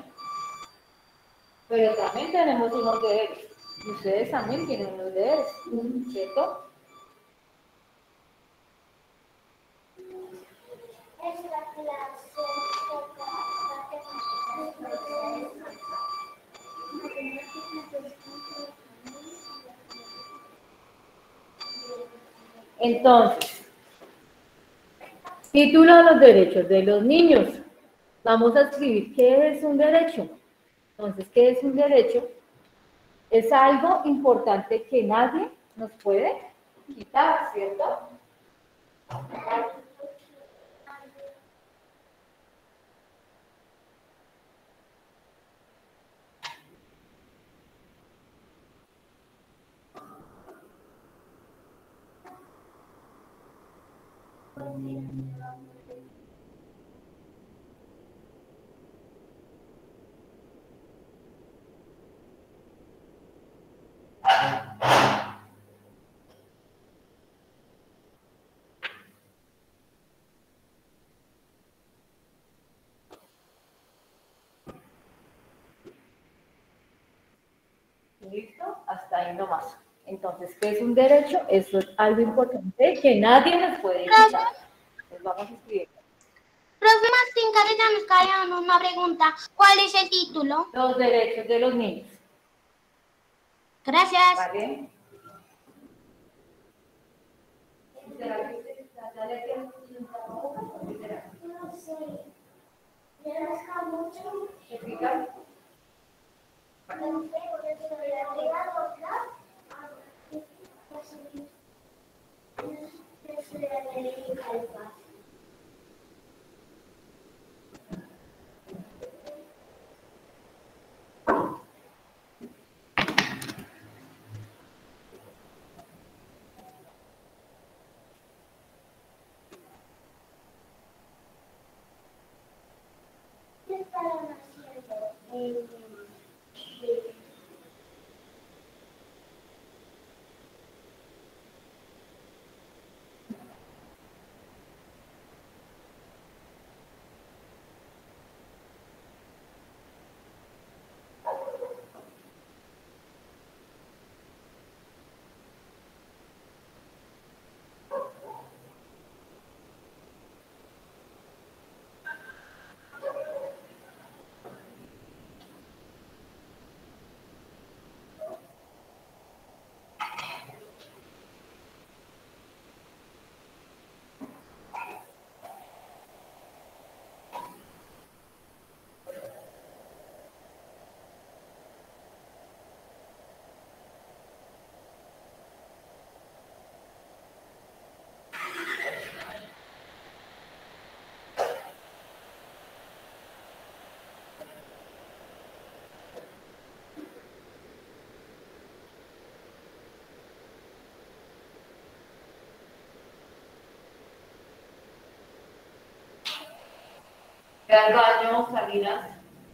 pero también tenemos unos deberes. Y ustedes también tienen unos deberes, ¿cierto? Entonces, título de los derechos de los niños. Vamos a escribir qué es un derecho. Entonces, ¿qué es un derecho? Es algo importante que nadie nos puede quitar, ¿cierto? ¿Listo? Hasta ahí nomás. Entonces, ¿qué es un derecho? Eso es algo importante que nadie nos puede quitar. Entonces, vamos a escribir. Profe Martín Carrera nos cae una pregunta. ¿Cuál es el título? Los derechos de los niños. Gracias. ¿Vale? ¿Será que usted está no sé. ¿Me rasca mucho? ¿Se pica? No sé, por eso le ha pegado, ¿no? Ve al baño, Salinas.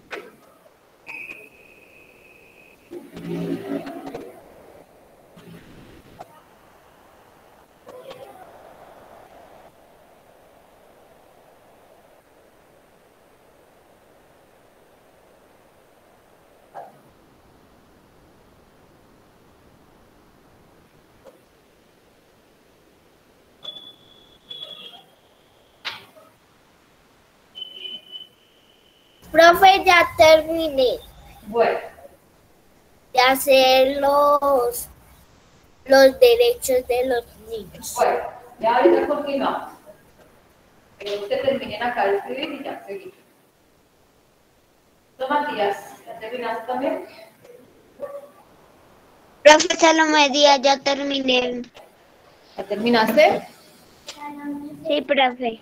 Profe, ya terminé Bueno, de hacer los derechos de los niños. bueno, ya ahorita continuamos. Queremos que terminen acá de escribir y ya seguimos. ¿Tú, Matías, ya terminaste también? Profe Salomé Díaz, ya terminé. ¿Ya terminaste? Sí, profe.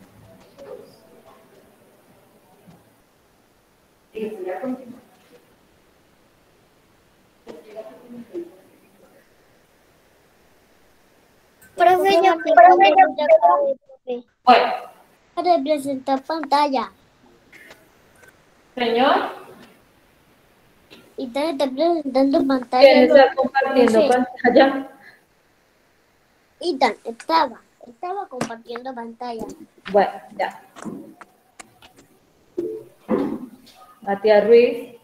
Sí, ya continuamos. Profe, yo Bueno, representar pantalla. señor, Y te está presentando pantalla. ¿quién está compartiendo no sé. pantalla? Ethan, estaba compartiendo pantalla. Bueno, ya. Matías Ruiz.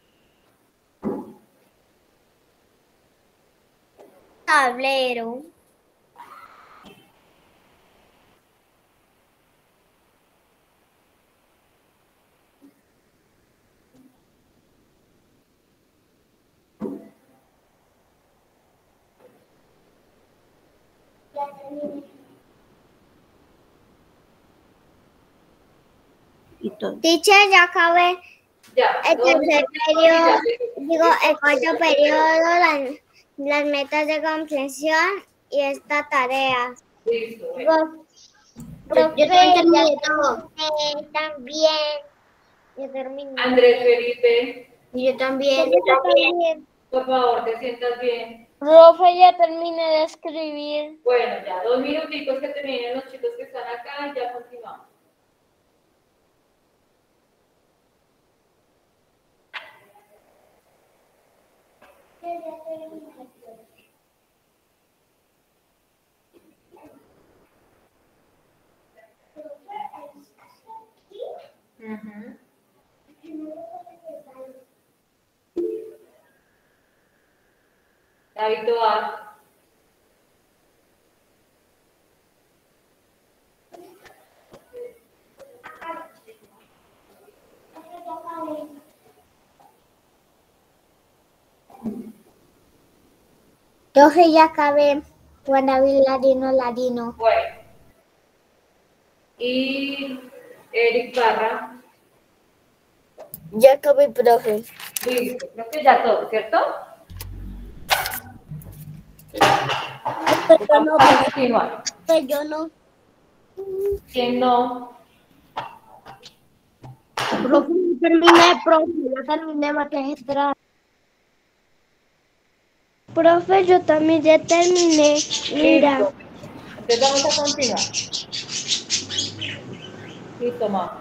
Tablero. Teacher, ya acabé Ya. el tercer periodo, digo, el cuarto periodo, las metas de comprensión y esta tarea. Listo. Bueno. Profe, yo terminé todo. También. Yo terminé. Andrés Felipe, Y yo también. Yo también. por favor, te sientas bien. Profe, ya terminé de escribir. Bueno, ya 2 minutitos que terminen los chicos que están acá y ya continuamos. Ujú. David Tobar. Profe, ya acabé. Guanabí ladino. Bueno. Y Eric Barra. Ya acabé, profe. Listo. Creo que ya todo, ¿cierto? Vamos a continuar. Pero yo no. ¿Quién no? Profe, ya terminé magistral. Profe, yo también ya terminé. Mira. Listo. Entonces vamos a continuar. Listo, ma.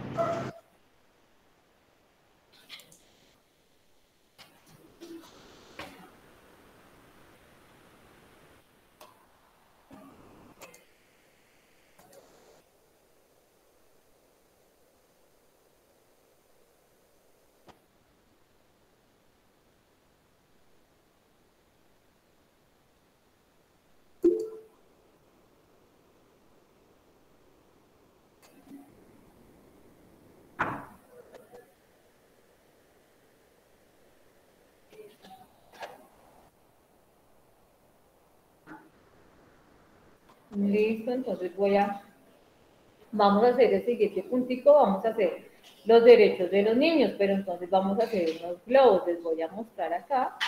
Listo, entonces vamos a hacer el siguiente puntico, vamos a hacer los derechos de los niños, pero entonces vamos a hacer unos globos, les voy a mostrar acá.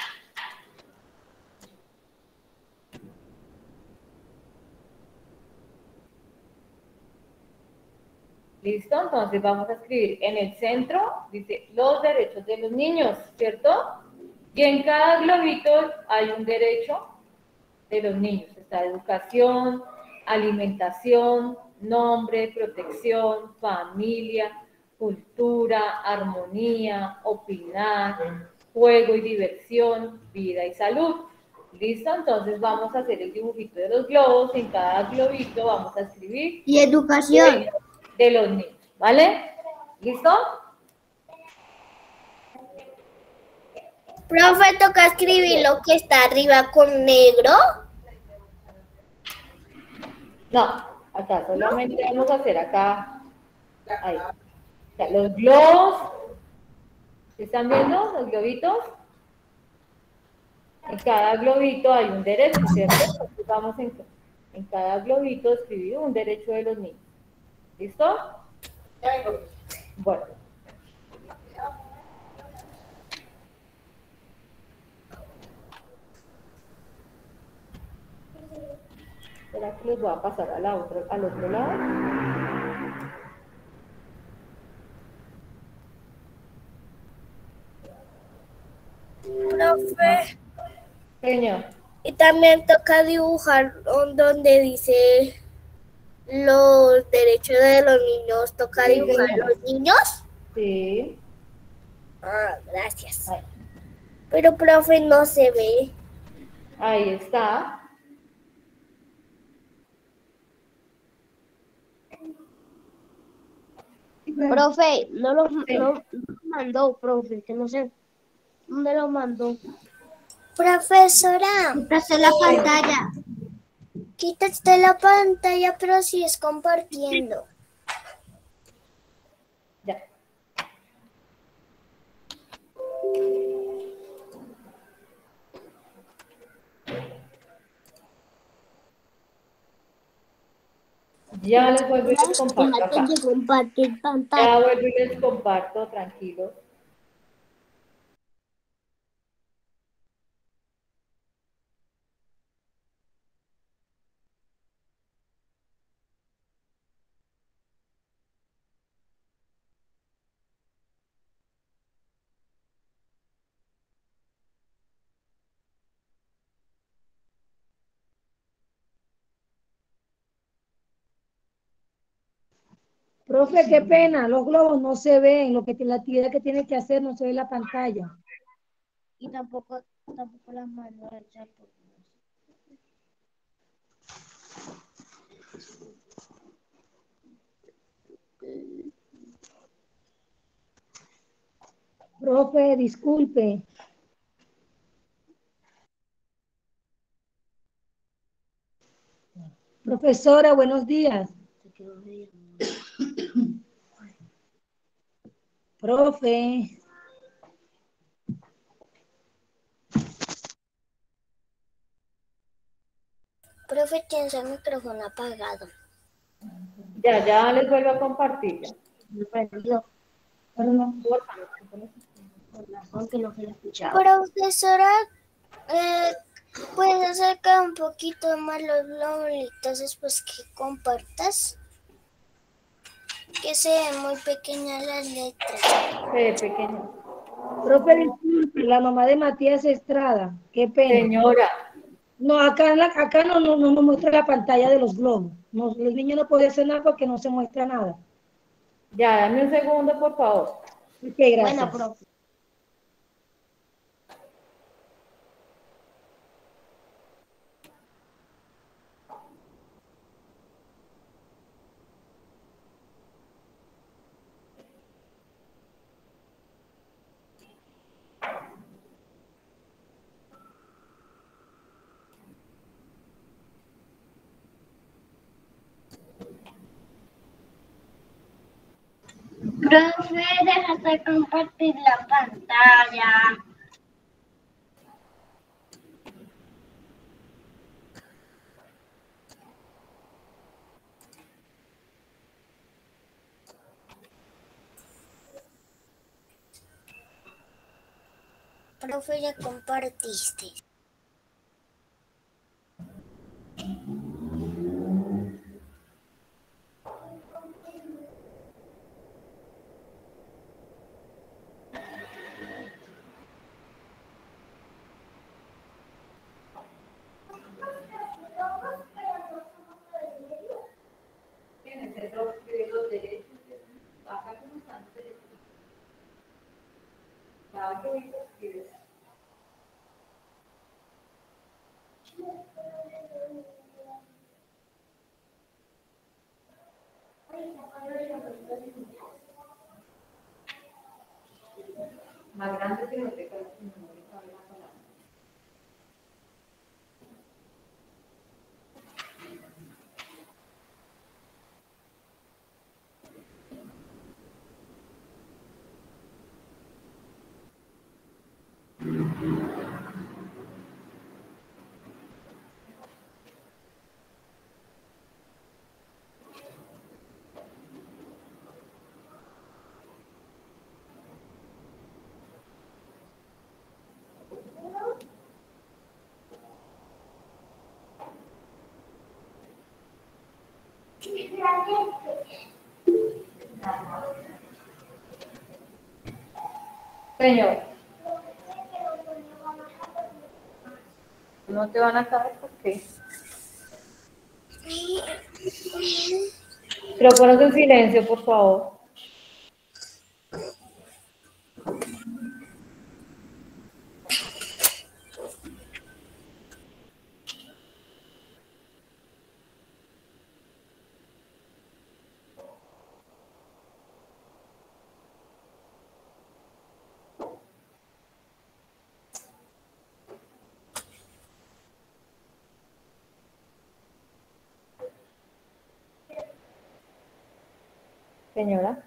Listo, entonces vamos a escribir en el centro, dice los derechos de los niños, ¿cierto? Y en cada globito hay un derecho de los niños, está educación, alimentación, nombre, protección, familia, cultura, armonía, opinar, juego y diversión, vida y salud. ¿Listo? Entonces vamos a hacer el dibujito de los globos. En cada globito vamos a escribir Y educación. de los niños, ¿vale? ¿Listo? Profe, toca escribir lo que está arriba con negro. No, acá solamente vamos a hacer acá, ahí. O sea, los globos, ¿están viendo los globitos? En cada globito hay un derecho, ¿cierto? Entonces vamos en cada globito a escribir un derecho de los niños. ¿Listo? Bueno. ¿Será que los voy a pasar al otro lado? Profe. Señor. Y también toca dibujar donde dice los derechos de los niños. ¿Toca Sí, dibujar señor. los niños? Sí. Ah, gracias. Ahí. Pero, profe, no se ve. Ahí está. Profe, no lo mandó, profe, que no sé dónde lo mandó. Profesora, quítate la pantalla. Quítate la pantalla, pero sí es compartiendo. Ya. Ya les vuelvo y les comparto acá. Compartir pantalla. Ya vuelvo y les comparto, tranquilos. Profe, qué pena, los globos no se ven, la actividad que tiene que hacer no se ve en la pantalla. Y tampoco las manos hechas por Profe, disculpe. Profesora, buenos días. Profe. Profe, tiene el micrófono apagado. Ya les vuelvo a compartir. Ya. Perdón. Aunque no se lo escuchaba. Profesora, ¿puedes acercar un poquito más los globitos después que compartas? Que se ven muy pequeñas las letras. Se ve pequeño. Profe, disculpe, la mamá de Matías Estrada. Qué pena. Señora. No, acá no nos muestra la pantalla de los globos. No, los niños no pueden hacer nada porque no se muestra nada. Ya, dame un segundo, por favor. Ok, gracias. Bueno, profe. Profe, déjate compartir la pantalla. Profe, ya compartiste. rápido y lo escribes. Más grande que no te cabe la palabra. Señor, no te van a caer porque. Pero ponos en silencio, por favor. Señora.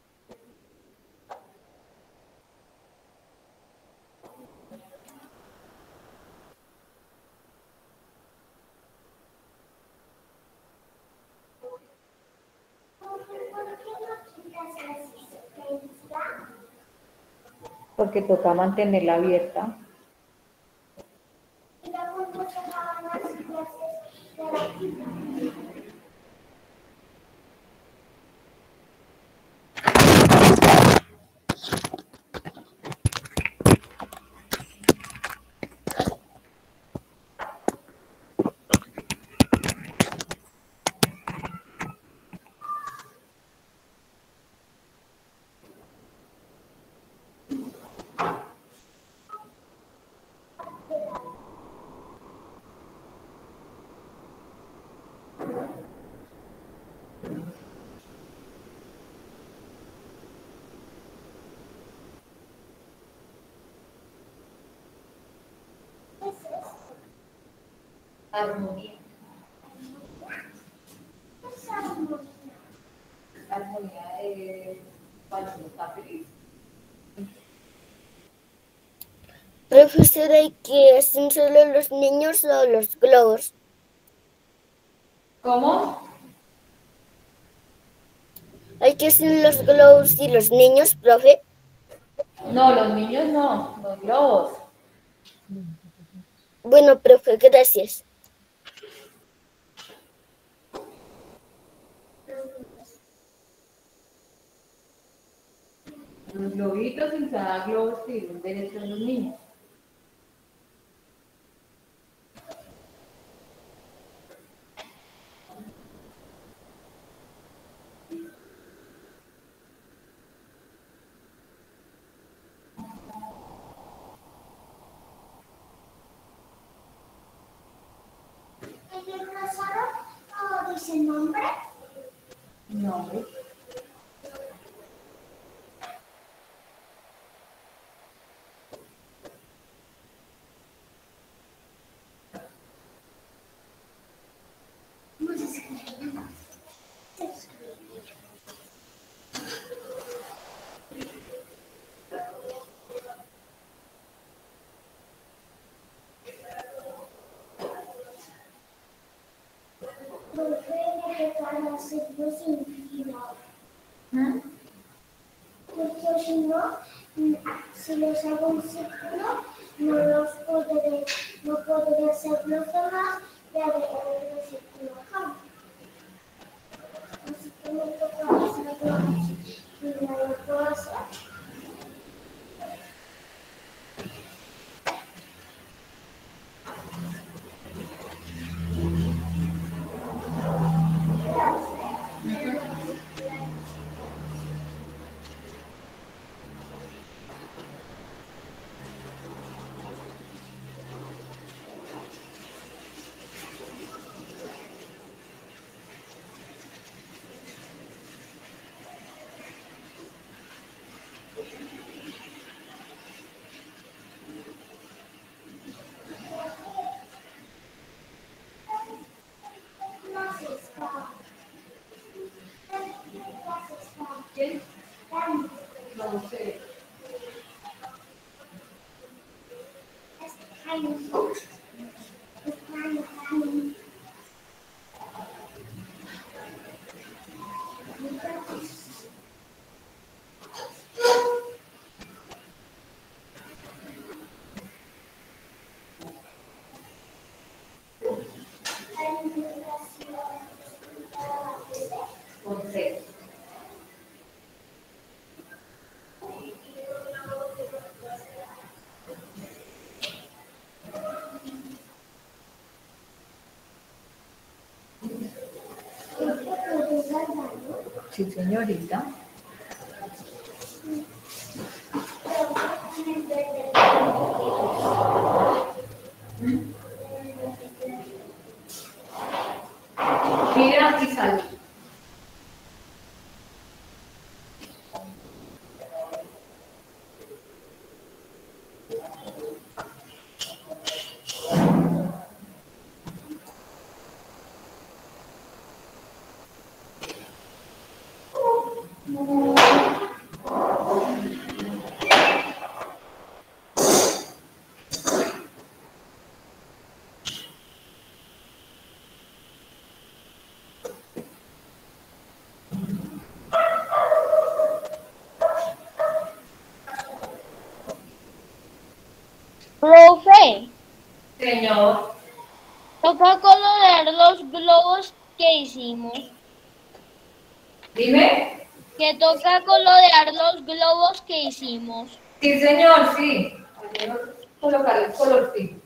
Porque toca mantenerla abierta. Armonía. Armonía es cuando uno está feliz. Profesora, ¿y qué hacen solo los niños o los globos? ¿Cómo? ¿Hay que hacer los globos y los niños, profe? No, los niños no, los globos. Bueno, profe, gracias. Los globitos en cada globo escriben derecho de los niños. ¿En el rosado dice nombre? Nombre. Porque si no, si los hago un círculo, no podré hacer los demás y agregar el círculo acá. Así que me toca hacerlo así. Y no lo puedo hacer. Sí, señorita. Mira, aquí sale. Profe, Señor. toca colorear los globos que hicimos. Dime. Que toca colorear los globos que hicimos. Sí, señor, sí. Colocar el color, sí.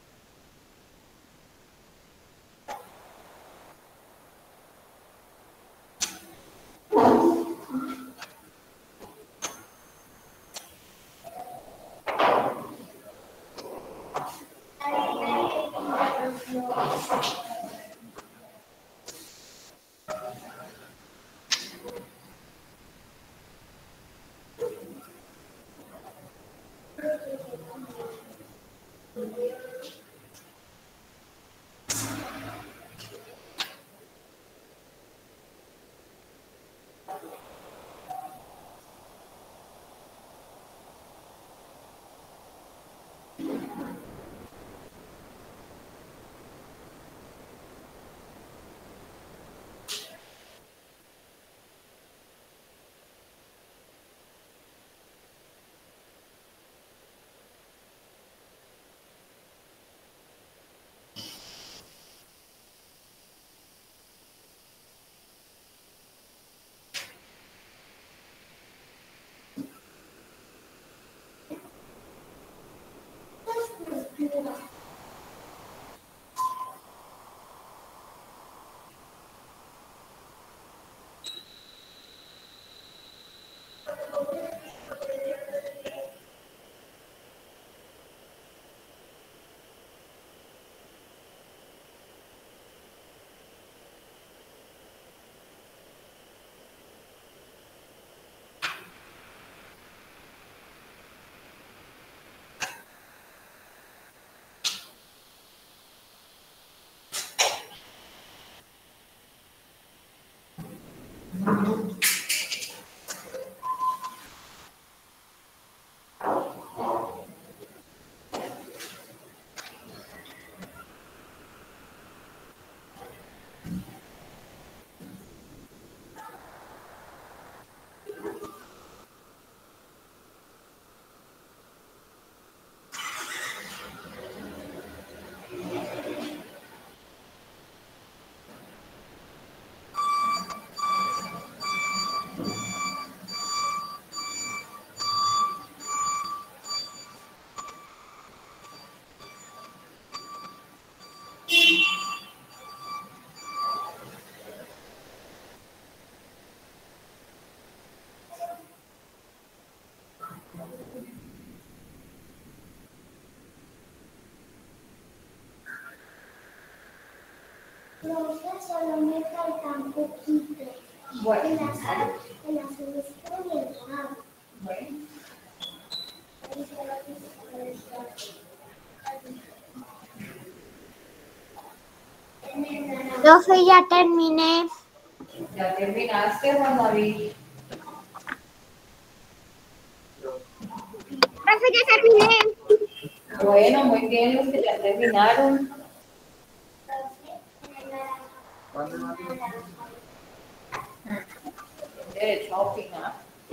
Profe, solo me falta un poquito. Bueno. El azul está bien raro. Bueno. Profe, ya terminé. Ya terminaste, Juan David. Profe, ya terminé. Bueno, muy bien, los que ya terminaron. Derecho a opinar.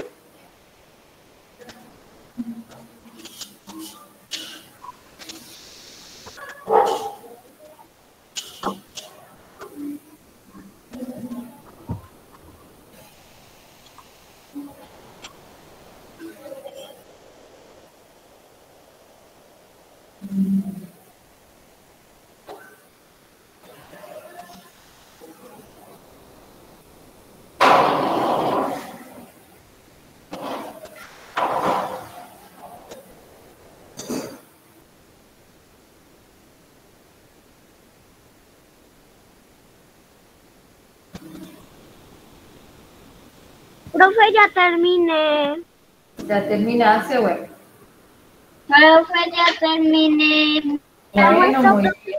Profe, ya terminé. Ya terminaste, bueno. Profe, ya terminé. Bueno, muy bien.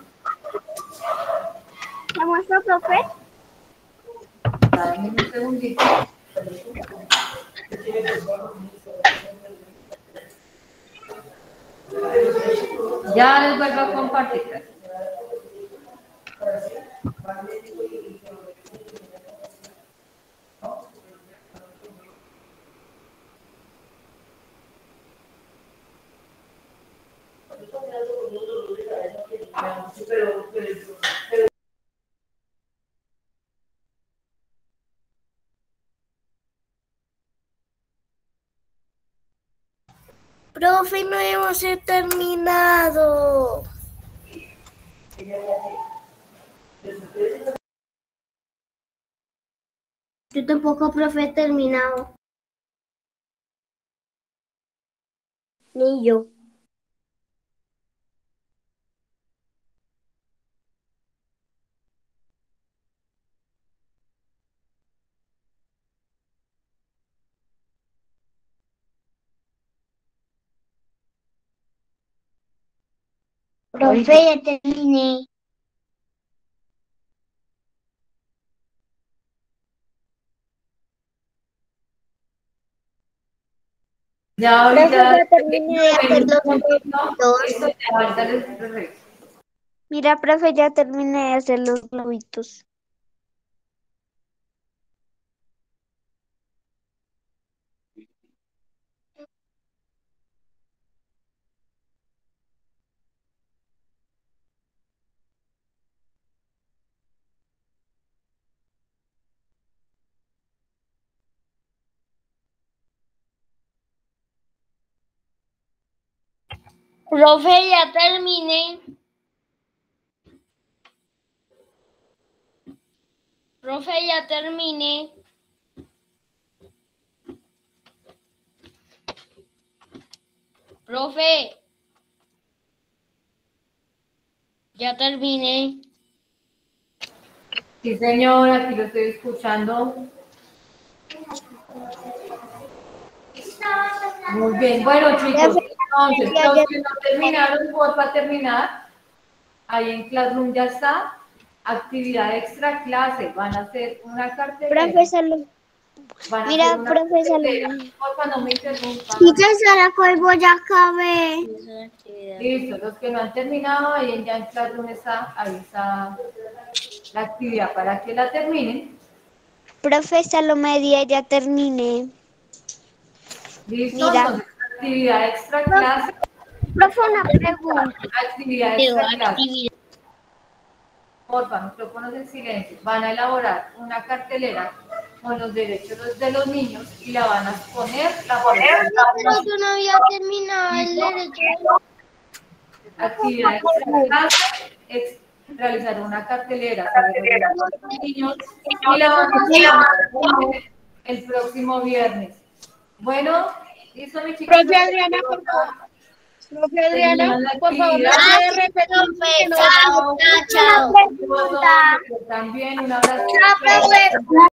¿La muestro, profe? Dame un segundito. Ya les vuelvo a compartir. Profe, no hemos terminado. Yo tampoco, profe, he terminado. Ni yo. Profe, ya terminé. Ya ahorita Ya terminé de hacer los globitos. Mira, profe, ya terminé de hacer los globitos. Profe, ya terminé. Profe, ya terminé. Profe, ya terminé. Sí, señor, aquí lo estoy escuchando. Muy bien, bueno, chicos, entonces, los que no terminaron, porfa terminar. Ahí en Classroom ya está. Actividad extra clase. Van a hacer una cartelera. Profe, salud. Van a Mira, hacer una profe, cartelera. salud. Porfa, no me interrumpan. Chicas, ahora colvo ya acabé. Listo, los que no han terminado, ahí ya en Classroom está, ahí está la actividad para que la terminen. Profe, Salomé, ya terminé. Listo, Mira. entonces actividad extra clase. Profe, una pregunta. Actividad extra clase. Porfa, micrófonos en silencio. Van a elaborar una cartelera con los derechos de los niños y la van a poner. Pero yo no había terminado el derecho. Actividad extra clase es realizar una cartelera sobre los derechos de los niños y la van a poner el próximo viernes. Bueno, listo, mi chica. Profe Adriana, por favor. Profe Adriana, por favor, ¿me puede repetir? Chao. También un abrazo. Chao, profe.